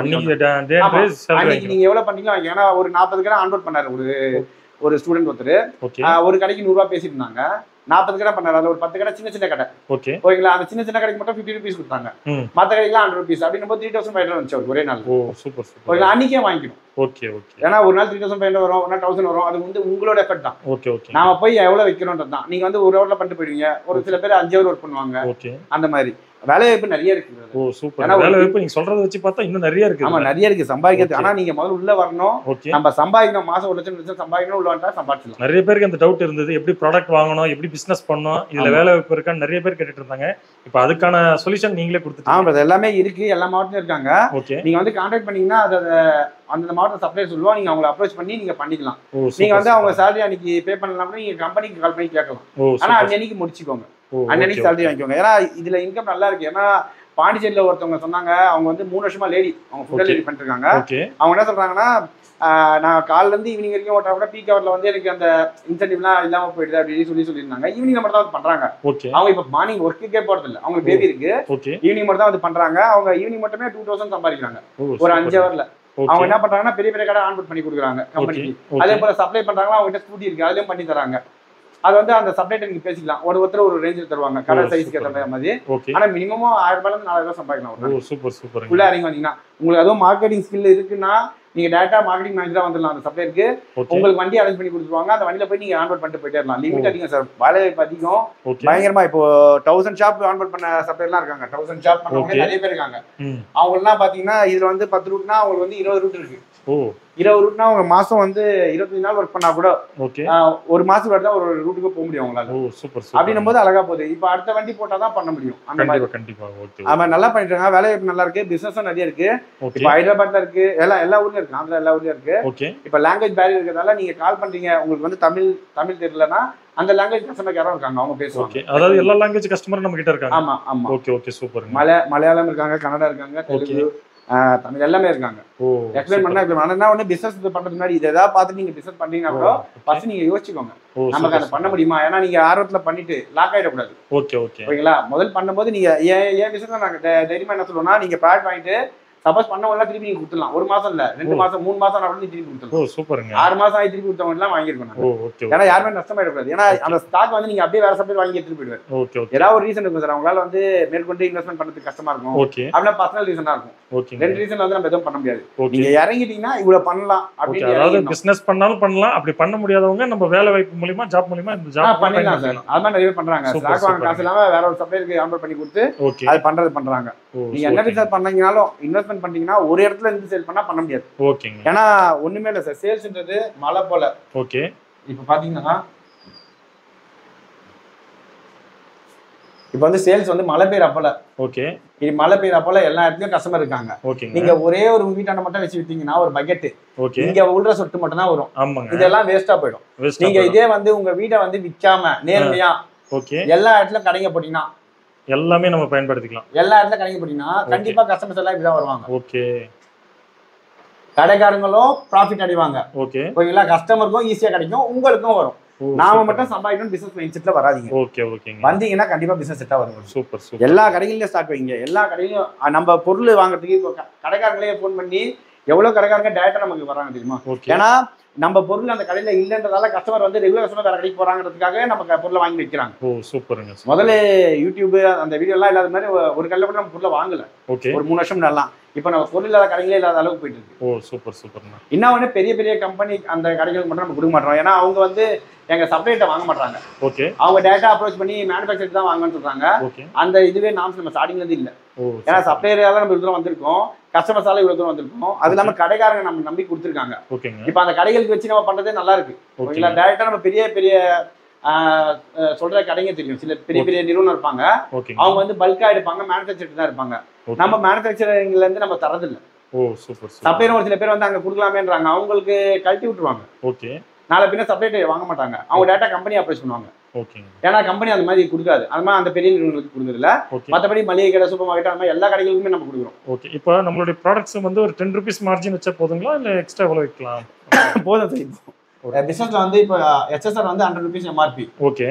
அன்னைக்கு நீங்க எவ்வளவு பண்ணீங்களோ வாங்கிக்கோங்க. ஏன்னா ஒரு 40 கடை ஆன்ரோட் பண்ணாரு ஒரு ஸ்டூடெண்ட் ஒருத்தர். ஒரு கடைக்கு 100 ரூபாய் பேசிட்டு இருந்தாங்க. 40 கடை பண்ணாரு. அது ஒரு 10 கடை சின்ன சின்ன கடை. ஓகேங்களா? அந்த சின்ன சின்ன கடைக்கு மட்டும் 50 rupees கொடுத்தாங்க. மத்த கடைக்கு 100 rupees. அப்படின்னும் போது 3500 வந்துச்சு ஒரே நாள். ஓகேங்களா? அன்னைக்கே வாங்கிக்கணும். ஏன்னா ஒரு நாள் 3500 வரும், ஒரு நாள் 1000 வரும். அது வந்து உங்களோட எஃபர்ட் தான். நாம போய் எவ்வளவு வைக்கிறோன்றது தான். நீங்க வந்து ஒரு ஹவர்ல பண்ணிட்டு போயிடுவீங்க. ஒரு சில பேர் 5 ஹவர் ஒர்க் பண்ணுவாங்க. அந்த மாதிரி வேலை வாய்ப்பு நிறைய இருக்கு. வேலை வாய்ப்பு நீங்க சொல்றத வச்சு பார்த்தா இன்னும் நிறைய இருக்கு. ஆமா, நிறைய இருக்கு சம்பாதிக்கிறது. ஆனா நீங்க முதல்ல உள்ள வரணும். நம்ம சம்பாதிக்கணும். மாசம் 1 லட்சம் சம்பாதிக்கணும். உள்ள வந்தா சம்பாதிச்சலாம். நிறைய பேருக்கு அந்த டவுட் இருந்தது, எப்படி ப்ராடக்ட் வாங்கணும், எப்படி பிசினஸ் பண்ணணும், இதுல வேலை வாய்ப்பு இருக்கான்னு நிறைய பேர் கேட்டுட்டு இருந்தாங்க. இப்ப அதுக்கான சொல்யூஷன் நீங்களே கொடுத்துட்டீங்க. அது எல்லாமே இருக்கு, எல்லா மாவட்டத்திலும் இருக்காங்க. நீங்க வந்து கான்டாக்ட் பண்ணீங்கன்னா அந்த மாவட்ட சப்ளையர் சொல்லுவோம், நீங்க அவங்களை அப்ரோச் பண்ணி நீங்க பண்ணிக்கலாம். நீங்க வந்து அவங்க சேலரி அன்னைக்கு பே பண்ணலாம், நீங்க கம்பெனிக்கு கால் பண்ணி கேட்கலாம். ஆனா அன்னைக்கு முடிச்சுக்கோங்க, அன்னைக்கு சேலரி வாங்கிக்கோங்க. ஏன்னா இதுல இன்கம் நல்லா இருக்கு. ஏன்னா பாண்டிச்சேரியில ஒருத்தவங்க சொன்னாங்க, அவங்க வந்து 3 வருஷமா லேடி, அவங்க ஃபுட் டெலிவரி பண்ணிட்டு இருக்காங்க. அவங்க என்ன சொல்றாங்கன்னா, நான் காலைல இருந்து ஈவினிங் வரைக்கும் ஓட்டா கூட பீக் ஹவர்ல வந்து எனக்கு அந்த இன்சென்டிவ்லாம் இல்லாம போயிடுது அப்படின்னு சொல்லியிருந்தாங்க. ஈவினிங் மட்டும் தான் பண்றாங்க. அவங்க இப்ப மார்னிங் ஒர்க்குக்கே போறது இல்லை, அவங்களுக்கு பேபி இருக்கு. ஈவினிங் மட்டும் தான் வந்து பண்றாங்க. அவங்க ஈவினிங் மட்டுமே 2000 சம்பாதிக்கிறாங்க ஒரு 5 ஹவர்ல. அவங்க என்ன பண்றாங்கன்னா பெரிய பெரிய கடை ஆன்போர்ட் பண்ணி கொடுக்குறாங்க கம்பெனிக்கு. அதே போல சப்ளை பண்றாங்களா, அவங்க கிட்ட ஸ்கூட்டி இருக்கு, அதுலயும் பண்ணி தராங்க. அது வந்து அந்த சப்ளைட்ட நீங்க பேசிக்கலாம். ஒருத்தர் ஒரு ரேஞ்சில் தருவாங்க, கடை சைஸ்க்கு ஏற்ற மாதிரி. ஆனா மினிமம் 1000 ரூபாயில இருந்து 4000 சம்பாதிக்கலாம். சூப்பர். உள்ள இறங்கி வந்தீங்கன்னா உங்களுக்கு அதுவும் மார்க்கெட்டிங் ஸ்கில் இருக்குன்னா நீங்க டேரக்டா மார்க்கெட்டிங் மேனேஜரா வந்துடலாம். அந்த சப்ளைக்கு உங்களுக்கு வண்டி அரேஞ்ச் பண்ணி கொடுத்துருவாங்க. அந்த வண்டியில போய் நீங்க ஆன்போர்ட் பண்ணிட்டு போயிட்டே இருக்கலாம். லிமிட் அதிகம் சார், வேலை வாய்ப்பு அதிகம் பயங்கரமா. இப்போ 1000 ஷாப் ஆன்போர்ட் பண்ண சப்ளைலாம் இருக்காங்க. 1000 ஷாப் பண்ணவங்க நிறைய பேர் இருக்காங்க. அவங்க எல்லாம் பாத்தீங்கன்னா இதுல வந்து 10 ரூட்னா அவங்களுக்கு வந்து 20 ரூட் இருக்கு. 20 ரூட்னா அவங்க மாசம் வந்து 25 நாள் ஒர்க் பண்ணா கூட ஒரு மாசம் வரதா ஒரு ரூட்டுக்கு போக முடியும் அவங்களால. அப்படின்னும் போது அழகா போகுது. இப்ப அடுத்த வண்டி போட்டாதான் பண்ண முடியும். அந்த மாதிரி கண்டிப்பா அவன் நல்லா பண்ணிட்டு இருக்காங்க. வேலை வாய்ப்பு நல்லா இருக்கு, பிசினஸும் நிறைய இருக்கு. இப்ப ஹைதராபாத்ல இருக்கு, எல்லா ஊர்லயும் இருக்கு, ஆந்திரா எல்லா ஊர்லயும் இருக்கு. இப்ப லாங்குவேஜ் பேரியர் இருக்கிறதால நீங்க கால் பண்றீங்க, உங்களுக்கு வந்து தமிழ் தெரியலன்னா அந்த லாங்குவேஜ் கஸ்டமர் யாரும் இருக்காங்க, அவங்க பேசுவாங்க. அதாவது எல்லா லாங்குவேஜ் கஸ்டமர் நம்ம கிட்ட இருக்காங்க. ஆமா ஆமா. Okay super. மலையாளம் இருக்காங்க, கன்னடா இருக்காங்க, தெலுங்கு, தமிழ் எல்லாமே இருக்காங்க. எக்ஸ்பிளைன் பண்ணா என்ன ஒண்ணு பிசினஸ் பண்றதுக்கு முன்னாடி இதை ஏதாவது பார்த்து நீங்க பிசினஸ் பண்றீங்கன்னா கூட ஃபர்ஸ்ட் நீங்க யோசிச்சுக்கோங்க, நமக்கு அதை பண்ண முடியுமா. ஏன்னா நீங்க ஆர்வத்துல பண்ணிட்டு லாக் ஆயிடக்கூடாது. ஓகேங்களா? முதல் பண்ணும்போது நீங்க ஏன் பிசினஸ் நாங்க தைரியமா என்ன சொல்லுவோம்னா, நீங்க ப்ராடக்ட் வாங்கிட்டு சப்போஸ் பண்ணவங்க திருப்பி நீங்க கொடுத்துடலாம். 1 மாசம் இல்ல, 2 மாசம் 3 மாசம் திருப்பி கொடுத்துடலாம். சூப்பருங்க. 6 மாசம் ஆகி திருப்பி கொடுத்தவங்க எல்லாம் வாங்கிருக்கோம். ஏன்னா யாருமே நஷ்டமாயிடக்கூடாது. ஏன்னா அந்த ஸ்டாக் வந்து நீங்க அப்படியே வேற சப்ளை வாங்கி எடுத்துட்டு போயிடுவாரு. ஏதாவது ஒரு ரீசன் இருக்கும் சார், அவங்களால வந்து மேற்கொண்டு இன்வெஸ்ட்மெண்ட் பண்றதுக்கு கஷ்டமா இருக்கும். அப்படின்னா பர்சனல் ரீசனா இருக்கும். 2 ரீசன் வந்து நம்ம எதுவும் பண்ண முடியாது. நீங்க இறங்கிட்டீங்கன்னா இவ்வளவு பண்ணலாம் அப்படின்னு. அதாவது பிசினஸ் பண்ணாலும் பண்ணலாம், அப்படி பண்ண முடியாதவங்க நம்ம வேலை வாய்ப்பு மூலமா ஜாப் மூலமா இந்த ஜாப் பண்ணிடலாம் சார். அது நிறைய பேர் பண்றாங்க. ஸ்டாக் வாங்க காசு இல்லாம வேற ஒரு சப்ளைக்கு ஆன்போர்ட் பண்ணி கொடுத்து அது பண்றாங்க. நீங்க என்ன பிசினஸ் பண்ணீங்கனாலும் இன்வெஸ்ட்மெண்ட் பண்ணீங்கன்னா ஒரு இடத்துல இருந்து சேல் பண்ண முடியாது. ஓகேங்க. ஏன்னா ஒண்ணுமே இல்ல சார், சேல்ஸ்ன்றது மலை போல. ஓகே. இப்ப பாத்தீங்கன்னா இப்ப வந்து சேல்ஸ் வந்து மழை பெய்யற போல. ஓகே. இது மழை பெய்யற போல எல்லா இடத்துலயும் கஸ்டமர் இருக்காங்க. நீங்க ஒரே ஒரு வீட்டாண்ட மட்டும் வச்சு வித்தீங்கன்னா ஒரு பக்கெட் இங்க உள்ள சொட்டு மட்டும் தான் வரும். இதெல்லாம் வேஸ்டா போயிடும். நீங்க இதே வந்து உங்க வீட்டை வந்து விற்காம நேர்மையா எல்லா இடத்துலயும் கடைங்க போட்டீங்கன்னா எல்லாமே நம்ம பயன்படுத்திக்கலாம். எல்லா இடத்துல கடைங்க போட்டீங்கன்னா கண்டிப்பா கஸ்டமர்ஸ் எல்லாம் இப்படிதான் வருவாங்க. ஓகே. கடைக்காரங்களும் ப்ராஃபிட் அடைவாங்க. ஓகே. ஓகேங்களா? கஸ்டமருக்கும் ஈஸியா கிடைக்கும், உங்களுக்கும் வரும். நாம மட்டும் சம்பாதிக்கணும் பிசினஸ் மைண்ட் செட்ல வராதீங்க. ஓகேங்க. வந்தீங்கன்னா கண்டிப்பா பிசினஸ் செட்டா வரும். சூப்பர். எல்லா கடைகளிலும் ஸ்டாக் வைங்க. எல்லா கடையிலும் நம்ம பொருள் வாங்குறதுக்கு இப்போ கடைக்காரங்களே போன் பண்ணி எவ்வளவு கடைக்காரங்க டைரக்டா நமக்கு வராங்க தெரியுமா? ஏன்னா நம்ம பொருள் அந்த கடையில இல்லன்றதால கஸ்டமர் வந்து ரெகுலர் கஸ்டமர் வேற கடைக்கு போறாங்கிறதுக்காக நமக்கு பொருளை வாங்கி வைக்கிறாங்க. சூப்பருங்க. முதல்ல யூடியூப் அந்த வீடியோ எல்லாம் இல்லாத மாதிரி ஒரு கடையில கூட நம்ம பொருளை வாங்கல. ஒரு 3 வருஷம் நல்லா இப்ப நம்ம பொருள் இல்லாத கடைகளே இல்லாத அளவுக்கு போயிட்டு இருக்கு. சூப்பர். இன்னொன்னு பெரிய பெரிய கம்பெனி அந்த கடைகளுக்கு மட்டும் நம்ம கொடுக்க மாட்டோம். ஏன்னா அவங்க வந்து எங்க சப்ளைட்ட வாங்க மாட்டாங்க. அவங்க டேரக்டா அப்ரோச் பண்ணி மேனுஃபேக்சர் தான் வாங்கன்னு சொல்றாங்க. அந்த இதுவே நாம்ஸ் நம்ம ஸ்டார்டிங்ல இருந்து இல்ல. ஏன்னா சப்ளையரால நம்ம இதுல வந்திருக்கோம். கஸ்டமர்ஸால இவ்வளவு தூரம் வந்திருக்கோம். அது இல்லாம கடைக்காரங்க நம்ம நம்பி கொடுத்துருக்காங்க. இப்ப அந்த கடைகளுக்கு வச்சு நம்ம பண்றதே நல்லா இருக்கு. ஓகேங்களா? டைரக்டா நம்ம பெரிய பெரிய சொல்ற கடைங்க தெரியும். சில பெரிய பெரிய நிறுவனம் இருப்பாங்க, அவங்க வந்து பல்கா எடுப்பாங்க, மேனுஃபேக்சர் தான் இருப்பாங்க. நம்ம மேனுஃபேக்சரிங்ல இருந்து நம்ம தரதில்லை. சப்ளையர் ஒரு சில பேர் வந்து அங்க கொடுக்கலாமேன்றாங்க, அவங்களுக்கு கழட்டி விட்டுருவாங்க. நாளை பின்ன சப்ளையர் வாங்க மாட்டாங்க, அவங்க டேரக்டா கம்பெனி ஆப்ரேட் பண்ணுவாங்க. ஏன்னா கம்பெனி அந்த மாதிரி கொடுக்காது. அது மாதிரி அந்த பெரிய நிறுவனங்களுக்கு கொடுக்குறதுல. மற்றபடி மளிகை கடை, சூப்பர் மார்க்கெட், அந்த மாதிரி எல்லா கடைகளுக்குமே நம்ம கொடுக்குறோம். ஓகே. இப்போ நம்மளுடைய ப்ராடக்ட்ஸ் வந்து ஒரு 10 rupees மார்ஜின் வச்சா போதுங்களா, இல்லை எக்ஸ்ட்ரா எவ்வளோ வைக்கலாம்? போதும் சார். இப்போ பிசினஸ்ல வந்து இப்போ HSR வந்து 100 rupees MRP. ஓகே.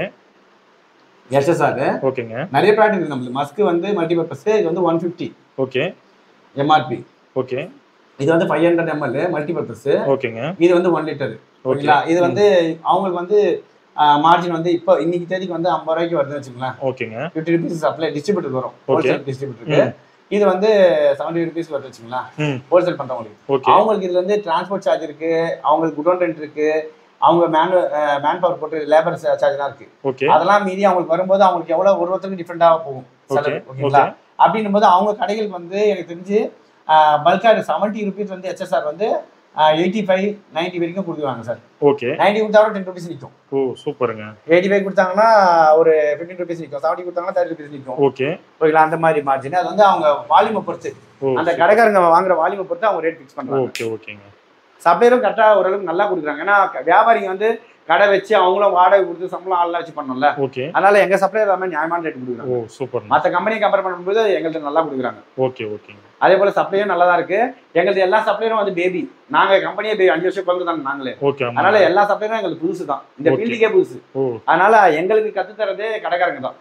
HSR ஓகேங்க. நிறைய ப்ராடக்ட் இருக்கு நம்மளுக்கு. மஸ்க் வந்து மல்டிபர்பஸ், இது வந்து 150. ஓகே. MRP. ஓகே. இது வந்து 500 ml மல்டிபர்பஸ். ஓகேங்க. இது வந்து 1 liter. ஓகேங்களா? இது வந்து அவங்களுக்கு வந்து மார்ஜின் வந்து இப்போ இன்னைக்கு தேதிக்கு வந்து 50 ரூபாய்க்கு வருதுன்னு வச்சுங்களேன். ஓகேங்க. 50 rupees சப்ளை டிஸ்ட்ரிபியூட்டர் வரும், ஹோல்சேல் டிஸ்ட்ரிபியூட்டருக்கு. இது வந்து 70 rupees வருது வச்சுங்களா, ஹோல்சேல் பண்றவங்களுக்கு. அவங்களுக்கு இதுல வந்து டிரான்ஸ்போர்ட் சார்ஜ் இருக்கு, அவங்களுக்கு குடோன் ரெண்ட் இருக்கு, அவங்க மேன் பவர் போட்டு லேபர் சார்ஜ்லாம் இருக்கு. அதெல்லாம் மீறி அவங்களுக்கு வரும்போது அவங்களுக்கு எவ்வளவு ஒரு ஒருத்தருக்கு டிஃபரெண்டா போகும் செலவு. ஓகேங்களா? அப்படின்னும் போது அவங்க கடைகளுக்கு வந்து எனக்கு தெரிஞ்சு பல்கா 70 rupees வந்து HSR வந்து 85, 90 வரைக்கும் கொடுக்குறாங்க சார். ஓகே. 90 கொடுத்தா 10 rupees நிற்கும். ஓ சூப்பருங்க. 85 கொடுத்தாங்கன்னா ஒரு 15 rupees நிற்கும். 70 கொடுத்தாங்கன்னா 30 rupees நிற்கும். ஓகே. ஓகேங்களா? அந்த மாதிரி மார்ஜின் அது வந்து அவங்க வால்யூமை பொறுத்து, அந்த கடைக்காரங்க வாங்குற வால்யூமை பொறுத்து அவங்க ரேட் ஃபிக்ஸ் பண்றாங்க. ஓகே ஓகேங்க. சப்ளையரும் கரெக்டா ஓரளவுக்கு நல்லா கொடுக்குறாங்க. ஏன்னா வியாபாரிங்க வந்து கடை வச்சு அவங்களும் வாடகை கொடுத்து சம்பளம் ஆள்லாம் வச்சு பண்ணணும்ல. ஓகே. அதனால எங்க சப்ளையர் எல்லாமே நியாயமான ரேட் கொடுக்குறாங்க. Oh super. மற்ற கம்பெனியை கம்பேர் பண்ணும்போது எங்கள்கிட்ட நல்லா கொடுக்குறாங்க. ஓகே ஓகேங்க. அதே போல சப்ளையும் நல்லா தான் இருக்கு. எங்களுக்கு எல்லா சப்ளையரும் வந்து பேபி, நாங்க கம்பெனியே 5 வருஷம் குழந்தை தான் நாங்களே. அதனால எல்லா சப்ளையரும் எங்களுக்கு புதுசு தான், இந்த ஃபீல்டுக்கே புதுசு. அதனால எங்களுக்கு கத்து தரதே கடைக்காரங்க தான்.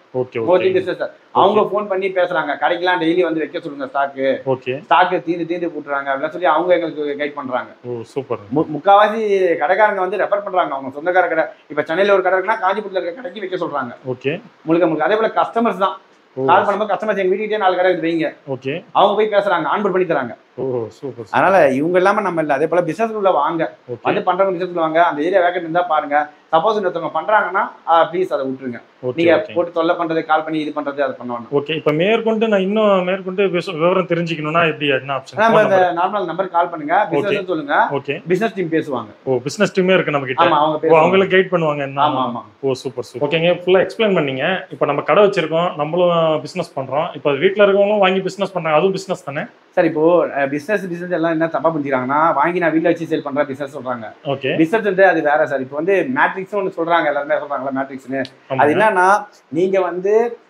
அவங்க போன் பண்ணி பேசுறாங்க, கடைக்கெல்லாம் டெய்லி வந்து வைக்க சொல்லுங்க ஸ்டாக்கு தீந்து போட்டுறாங்க அப்படின்னு சொல்லி அவங்க எங்களுக்கு கைட் பண்றாங்க. முக்காவாசி கடைக்காரங்க வந்து ரெஃபர் பண்றாங்க அவங்க சொந்தக்கார கடை. இப்ப சென்னையில ஒரு கடை இருக்குன்னா காஞ்சிபுரத்துல இருக்க கடைக்கு வைக்க சொல்றாங்க. முழுக்க முழுக்க அதே போல கஸ்டமர்ஸ் தான் கால் பண்ணும்போது கஸ்டமர்ஸ் எங்க வீட்டுக்கே 4 கடை வைங்க, அவங்க போய் பேசுறாங்க, ஆன்போர்ட் பண்ணி தராங்க. அதனால இவங்க இல்லாம நம்ம இல்ல. அதே போல பிசினஸ் உள்ள வாங்க, வந்து பண்றவங்க பிசினஸ் வாங்க, அந்த ஏரியா வேக்கன்ட் இருந்தா பாருங்க. சப்போஸ் இன்னொருத்தவங்க பண்றாங்கன்னா ப்ளீஸ் அதை விட்டுருங்க. நீங்க போட்டு தொல்லை பண்றது, கால் பண்ணி இது பண்றது அதை பண்ணணும். ஓகே. இப்ப மேற்கொண்டு நான் இன்னும் மேற்கொண்டு விவரம் தெரிஞ்சுக்கணும்னா எப்படி என்ன ஆப்ஷன்? நம்ம இந்த நார்மல் நம்பர் கால் பண்ணுங்க, பிசினஸ் சொல்லுங்க, ஓகே, பிசினஸ் டீம் பேசுவாங்க. ஓ பிசினஸ் டீமே இருக்கு நம்ம கிட்ட. ஆமா, அவங்களுக்கு கைட் பண்ணுவாங்க என்ன. ஆமா ஆமா. Oh super super. ஓகேங்க, ஃபுல்லா எக்ஸ்பிளைன் பண்ணீங்க. இப்போ நம்ம கடை வச்சிருக்கோம், நம்மளும் பிசினஸ் பண்றோம். இப்போ வீட்ல இருக்கவங்களும் வாங்கி பிசினஸ் பண்றாங்க, அதுவும் பிசினஸ் தானே சார்? இப்போ பிசினஸ் எல்லாம் என்ன தப்பா பண்ணிக்கிறாங்கன்னா, வாங்கி நான் வீட்ல வச்சு சேல் பண்ற பிசினஸ் சொல்றாங்க. ஓகே. பிசினஸ் வந்து அது வேற சார். இப்போ வந்து மேட்ரிக்ஸ் ஒன்று சொல்றாங்க, எல்லாருமே சொல்றாங்களா மேட்ரிக்ஸ்னு. அது என்னன்னா, நீங்க வந்து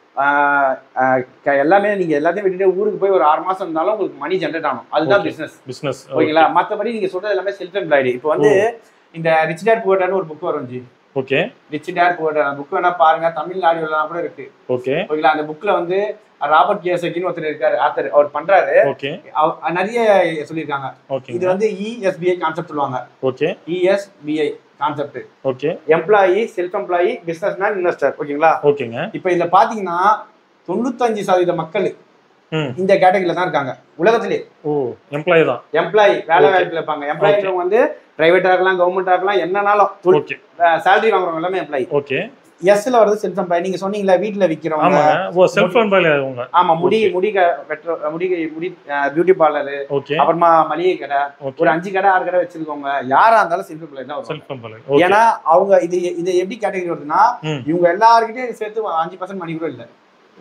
எல்லாமே நீங்க எல்லாத்தையும் விட்டுட்டு ஊருக்கு போய் ஒரு 6 மாசம் இருந்தாலும் உங்களுக்கு மணி ஜென்ரேட் ஆகும். அதுதான் பிசினஸ். ஓகேங்களா? மற்றபடி நீங்க சொல்றது எல்லாமே செல்ஃப் எம்ப்ளாய்டு. இப்போ வந்து இந்த ரிச் டாட் புவர் டாட்னு ஒரு புக் வரும் ஜி. Okay. Rich dad poor dad book வேணா பாருங்க, தமிழ் ஆடியோலாம் கூட இருக்கு. ஓகே. ஓகேங்களா? அந்த புக்ல வந்து ராபர்ட் கியோசாகின்னு ஒருத்தர் இருக்காரு, ஆத்தர். அவர் பண்றாரு. ஓகே. நிறைய சொல்லியிருக்காங்க. இது வந்து ESBI கான்செப்ட் சொல்லுவாங்க. Okay. ESBI concept. Okay. Employee, self employee, business man, investor. ஓகேங்களா? ஓகேங்க. இப்போ இதுல பாத்தீங்கன்னா 95% மக்கள் இந்த கேட்டகரியில தான் இருக்காங்க உலகத்திலே. ஓ எம்ப்ளாயி தான். எம்ப்ளாயி வேலை வாய்ப்புல இருப்பாங்க. எம்ப்ளாயிங்க வந்து பிரைவேட்டா இருக்கலாம், கவர்மெண்டா இருக்கலாம், என்னன்னாலும் சேலரி வாங்குறவங்க எல்லாமே எம்ப்ளாயி. ஓகே. எஸ்ல வருது செல்ஃப் எம்ப்ளாய். நீங்க சொன்னீங்களா வீட்ல விக்கிறவங்க. ஓ செல்ஃப் எம்ப்ளாய் அவங்க. ஆமா, முடி பியூட்டி பார்லர், அப்புறமா மளிகை கடை, ஒரு 5 கடை 6 கடை வச்சிருக்கவங்க யாரா இருந்தாலும் செல்ஃப் எம்ப்ளாய் தான் வரும். ஏன்னா அவங்க இது எப்படி கேட்டகரி வருதுன்னா, இவங்க எல்லாருக்கிட்டையும் சேர்த்து 5% மணி கூட இல்ல.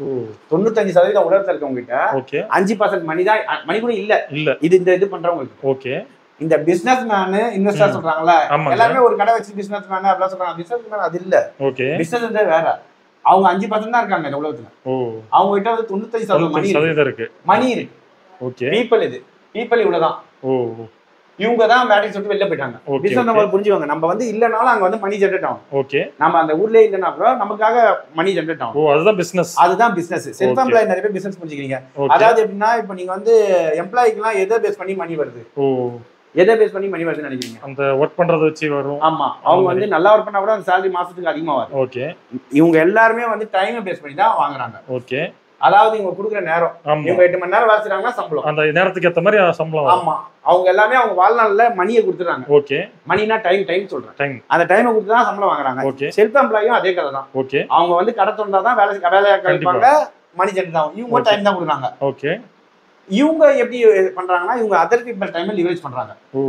95% உலகத்துல இருக்கவங்க கிட்ட 5% மணி தான், மணி கூட இல்ல. இது பண்றவங்களுக்கு. ஓகே. இந்த பிசினஸ் மேன், இன்வெஸ்டர் சொல்றாங்கல்ல, எல்லாருமே ஒரு கடை வச்சு பிசினஸ் மேன் அப்படிலாம் சொல்றாங்க. பிசினஸ் மேன் அது இல்ல. ஓகே. பிசினஸ் வந்து வேற. அவங்க 5% தான் இருக்காங்க இந்த உலகத்துல. அவங்க கிட்ட வந்து 95% இருக்கு. மணி இருக்கு. ஓகே. பீப்பிள் இவ்வளவுதான். இவங்க தான் மேட்ரிக்ஸ் விட்டு வெளில போயிட்டாங்க. பிசினஸ் நம்ம புரிஞ்சுவாங்க. நம்ம வந்து இல்லனாலும் அங்க வந்து மணி ஜெனரேட் ஆகும். ஓகே. நம்ம அந்த ஊர்லயே இல்லனா கூட நமக்காக மணி ஜெனரேட் ஆகும். அதுதான் பிசினஸ். செல்ஃப் எம்ப்ளாய் நிறைய பேர் பிசினஸ் புரிஞ்சுக்கிறீங்க. அதாவது எப்படின்னா, இப்போ நீங்க வந்து எம்ப்ளாய்க்குலாம் எதை பேஸ் பண்ணி மணி வருது, எதை பேஸ் பண்ணி மணி வருதுன்னு நினைக்கிறீங்க? அந்த ஒர்க் பண்றத வச்சு வரும். ஆமா, அவங்க வந்து நல்லா ஒர்க் பண்ணா கூட அந்த சேலரி மாசத்துக்கு அதிகமா வரும். ஓகே. இவங்க எல்லாருமே வந்து டைமை பேஸ் பண்ணி தான் வாங்குறாங்க. ஓகே. அதாவது இவங்க கொடுக்குற நேரம், இவங்க 8 மணி நேரம் வேலை செய்றாங்கன்னா சம்பளம் அந்த நேரத்துக்கு ஏற்ற மாதிரி சம்பளம். ஆமா, அவங்க எல்லாமே அவங்க வாழ்நாள்ல மணியை கொடுத்துறாங்க. ஓகே. மணினா டைம் சொல்றேன். அந்த டைமை கொடுத்து தான் சம்பளம் வாங்குறாங்க. செல்ஃப் எம்ப்ளாயும் அதே கதை தான். ஓகே. அவங்க வந்து கடை தொண்டா தான் வேலையை கழிப்பாங்க, மணி ஜெனரேட் ஆகும். இவங்க டைம் தான் கொடுக்குறாங்க. ஓகே. இவங்க எப்படி பண்றாங்கன்னா இவங்க அதர் பீப்பிள் டைம்ல லிவரேஜ் பண்றாங்க.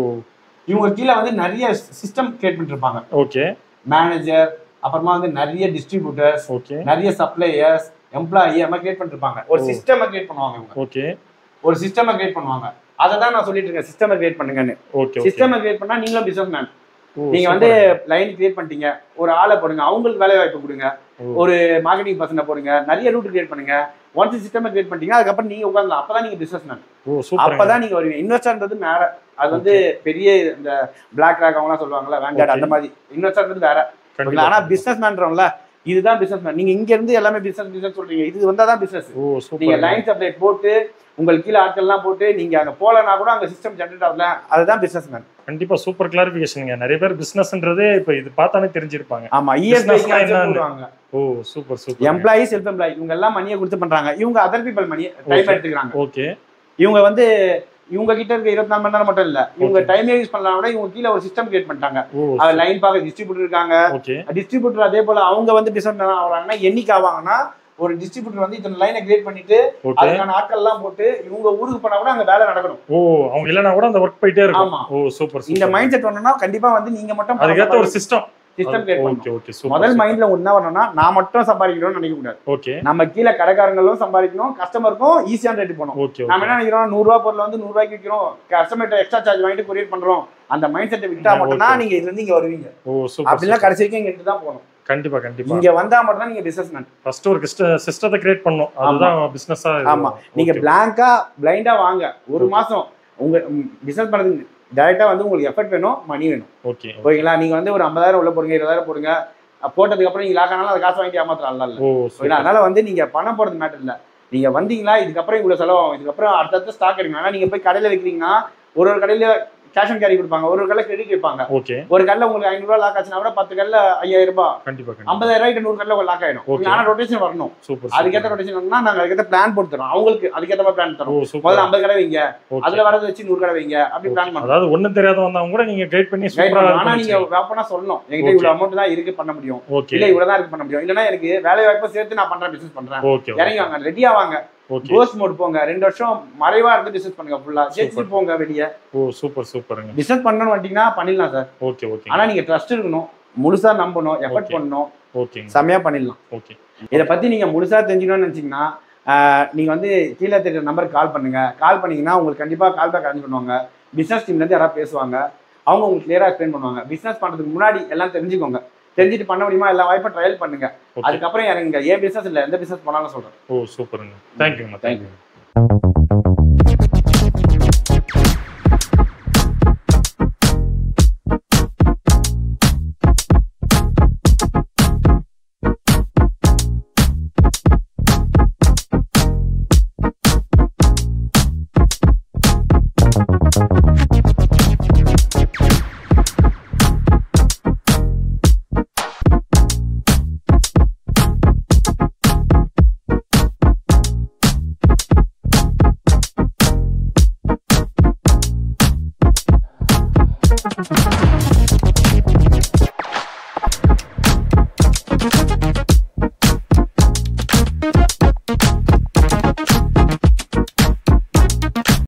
இவங்க கீழே வந்து நிறைய சிஸ்டம் கிரியேட் பண்ணிட்டு இருப்பாங்க. ஓகே. மேனேஜர், அப்புறமா வந்து நிறைய டிஸ்ட்ரிபியூட்டர்ஸ், நிறைய சப்ளையர்ஸ், எம்ப்ளாயி அந்த மாதிரி கிரியேட் பண்ணிட்டு இருப்பாங்க. ஒரு சிஸ்டம் கிரியேட் பண்ணுவாங்க இவங்க. ஓகே. ஒரு சிஸ்டம் கிரியேட் பண்ணுவாங்க. அதை தான் நான் சொல்லிட்டு இருக்கேன், சிஸ்டம் கிரியேட் பண்ணுங்கன்னு. சிஸ்டம் கிரியேட் பண்ணா நீங்களும் பிசினஸ் மேன். நீங்க வந்து லைன் கிரியேட் பண்ணிட்டீங்க, ஒரு ஆளை போடுங்க, அவங்களுக்கு வேலை வாய்ப்பு கொடுங்க, ஒரு மார்க்கெட்டிங் பர்சனை போடுங்க, நிறைய ரூட் கிரியேட் பண்ணுங்க. ஒன்ஸ் சிஸ்டம் கிரியேட் பண்ணிட்டீங்கன்னா அதுக்கப்புறம் நீங்க உட்கார்ந்து அப்பதான் நீங்க பிசினஸ் மேன். அப்பதான் நீங்க வருவீங்க. இன்வெஸ்டர்ன்றது வேற. அது வந்து பெரிய இந்த பிளாக் ராக் அவங்கலாம் சொல்லுவாங்கல்ல, வேண்டாட் அந்த மாதிரி. இன்வெஸ்டர்ன்றது வேற. ஆனா பிசினஸ் மேன்றோம்ல, இதுதான் பிசினஸ் மேன். நீங்க இங்க இருந்து எல்லாமே பிசினஸ் சொல்றீங்க, இது வந்தாதான் பிசினஸ். நீங்க லைன் சப்ளைட் போட்டு உங்களுக்கு கீழே ஆட்கள்லாம் போட்டு நீங்க அங்க போலனா கூட அங்க சிஸ்டம் ஜெனரேட் ஆகல, அதுதான் பிசினஸ் மேன். கண்டிப்பா சூப்பர் கிளாரிஃபிகேஷன். நிறைய பேர் பிசினஸ்ன்றதே இப்ப இது பார்த்தானே தெரிஞ்சிருப்பாங்க. ஆமா, இஎஸ்ஐ சொல்றாங்க. Super super. Employee, self employee இவங்க எல்லாம் மணியை கொடுத்து பண்றாங்க. இவங்க அதர் பீப்பிள் மணி டைம் எடுத்துக்கிறாங்க. ஓகே. இவங்க வந்து இவங்க கிட்ட இருக்க 24 மணி நேரம் மட்டும் இல்ல, இவங்க டைம் யூஸ் பண்ணலாம் விட இவங்க கீழே ஒரு சிஸ்டம் கிரியேட் பண்ணிட்டாங்க. அது லைன் பார்க்க டிஸ்ட்ரிபியூட்டர் இருக்காங்க. டிஸ்ட்ரிபியூட்டர் அதே போல அவங்க வந்து பிசினஸ் ஆகுறாங்கன்னா என்னைக்கு ஆவாங்கன்னா, ஒரு டிஸ்ட்ரிபியூட்டர் வந்து இந்த லைனை கிரியேட் பண்ணிட்டு அதுக்கான ஆட்கள் எல்லாம் போட்டு இவங்க ஊருக்கு போனா கூட அங்க வேலை நடக்கணும். அவங்க இல்லனா கூட அந்த வர்க் போயிட்டே இருக்கும். சூப்பர். இந்த மைண்ட் செட் வரணும்னா கண்டிப்பா வந்து நீங்க மட்டும் அதுக்கு ஒரு சிஸ்டம் கிரியேட் பண்ணணும். முதல் மைண்ட்ல என்ன வரணும்னா, நான் மட்டும் சம்பாதிக்கணும்னு நினைக்க கூடாது. நம்ம கீழே கடைக்காரங்களும் சம்பாதிக்கணும், கஸ்டமருக்கும் ஈஸியான ரேட் போகணும். நம்ம என்ன நினைக்கிறோம், 100 ரூபாய் பொருள் வந்து 100 ரூபாய்க்கு விற்கிறோம், கஸ்டமர்கிட்ட எக்ஸ்ட்ரா சார்ஜ் வாங்கிட்டு கொரியர் பண்றோம். அந்த மைண்ட் செட்டை விட்டா மட்டும் தான் நீங்க இதுல இருந்து இங்க வருவீங்க. அப்படிலாம் கடைசி வரைக்கும் இங்க இருந்து தான் போகணும். கண்டிப்பா கண்டிப்பா. இங்க வந்தா மட்டும் தான் நீங்க பிசினஸ் மேன். ஃபர்ஸ்ட் ஒரு சிஸ்டத்தை கிரியேட் பண்ணனும், அதுதான் பிசினஸா. ஆமா, நீங்க பிளாங்கா பிளைண்டா வாங்க. ஒரு மாசம் உங்க பிசினஸ் பண்றதுக்கு டைரக்டா வந்து உங்களுக்கு எஃபர்ட் வேணும், மணி வேணும். ஓகேங்களா? நீங்க வந்து ஒரு 50,000 உள்ள போடுங்க, 20,000 போடுங்க, போட்டதுக்கு அப்புறம் நீங்க லாக் ஆனாலும் அந்த காசு வாங்கி ஏமாத்தலாம் இல்ல. ஓகேங்களா? அதனால வந்து நீங்க பணம் போடுறது மேட்டர் இல்ல. நீங்க வந்தீங்களா, இதுக்கப்புறம் இவ்வளவு செலவாகும், இதுக்கப்புறம் அடுத்தடுத்த ஸ்டாக் எடுங்க. ஆனா நீங்க போய் கடையில வைக்கிறீங்கன்னா ஒரு கடையில கேஷ் அண்ட் கேரி கொடுப்பாங்க, ஒரு கடையில கிரெடிட் வைப்பாங்க. ஒரு கடையில உங்களுக்கு 500 ரூபாய் லாக் ஆச்சுன்னா கூட 10 கடையில 5000 ரூபாய், 50,000 ரூபாய்க்கு 100 கடையில லாக் ஆயிடும். ஆனா ரொட்டேஷன் வரணும். அதுக்கேற்ற ரொட்டேஷன் வரணும்னா நாங்க அதுக்கேற்ற பிளான் போட்டு தரோம். அவங்களுக்கு அதுக்கேற்ற மாதிரி பிளான் தரோம். முதல்ல 50 கடை வைங்க, அதுல வரது வச்சு 100 கடை வைங்க, அப்படி பிளான் பண்ணுவோம். அதாவது ஒண்ணும் தெரியாத வந்தவங்க கூட நீங்க கைட் பண்ணி ஆனா நீங்க வேப்பனா சொல்லணும், என்கிட்ட இவ்வளவு அமௌண்ட் தான் இருக்கு பண்ண முடியும், இல்ல இவ்வளவுதான் இருக்கு பண்ண முடியும், இல்லன்னா எனக்கு வேலை வாய்ப்பு சேர்த்து நான் பண்றேன் பிசினஸ் பண்றேன், இறங்கி வாங்க, ரெடியா வாங்க, கோஸ்ட் மோட் போங்க, 2 வருஷம் மறைவா இருந்து பிசினஸ் பண்ணுங்க, ஃபுல்லா ஜெயிச்சு போங்க வெளிய. சூப்பர் சூப்பருங்க. பிசினஸ் பண்ணனும் வந்தீங்கன்னா பண்ணிடலாம் சார். ஓகே. ஆனா நீங்க ட்ரஸ்ட் இருக்கணும், முழுசா நம்பணும், எஃபர்ட் பண்ணணும். செமையா பண்ணிடலாம். இத பத்தி நீங்க முழுசா தெரிஞ்சுக்கணும்னு நினைச்சீங்கன்னா நீங்க வந்து கீழே தெரியுற நம்பருக்கு கால் பண்ணுங்க. கால் பண்ணீங்கன்னா உங்களுக்கு கண்டிப்பா கால் பேக் அரேஞ்ச் பண்ணுவாங்க. பிசினஸ் டீம்ல இருந்து யாராவது பேசுவாங்க, அவங்க உங்களுக்கு கிளியரா எக்ஸ்பிளைன் பண்ணுவாங்க. பிசினஸ் பண்றதுக்கு முன்னாடி எல்லாம் தெரிஞ்சுக்கோங்க, தெரிஞ்சுட்டு பண்ண முடியுமா எல்லா வாய்ப்பும் ட்ரையல் பண்ணுங்க. அதுக்கப்புறம் இறங்குங்க. ஏன் பிசினஸ் இல்ல எந்த பிசினஸ் பண்ணாலும் சொல்றேன். சூப்பருங்க. தேங்க்யூ.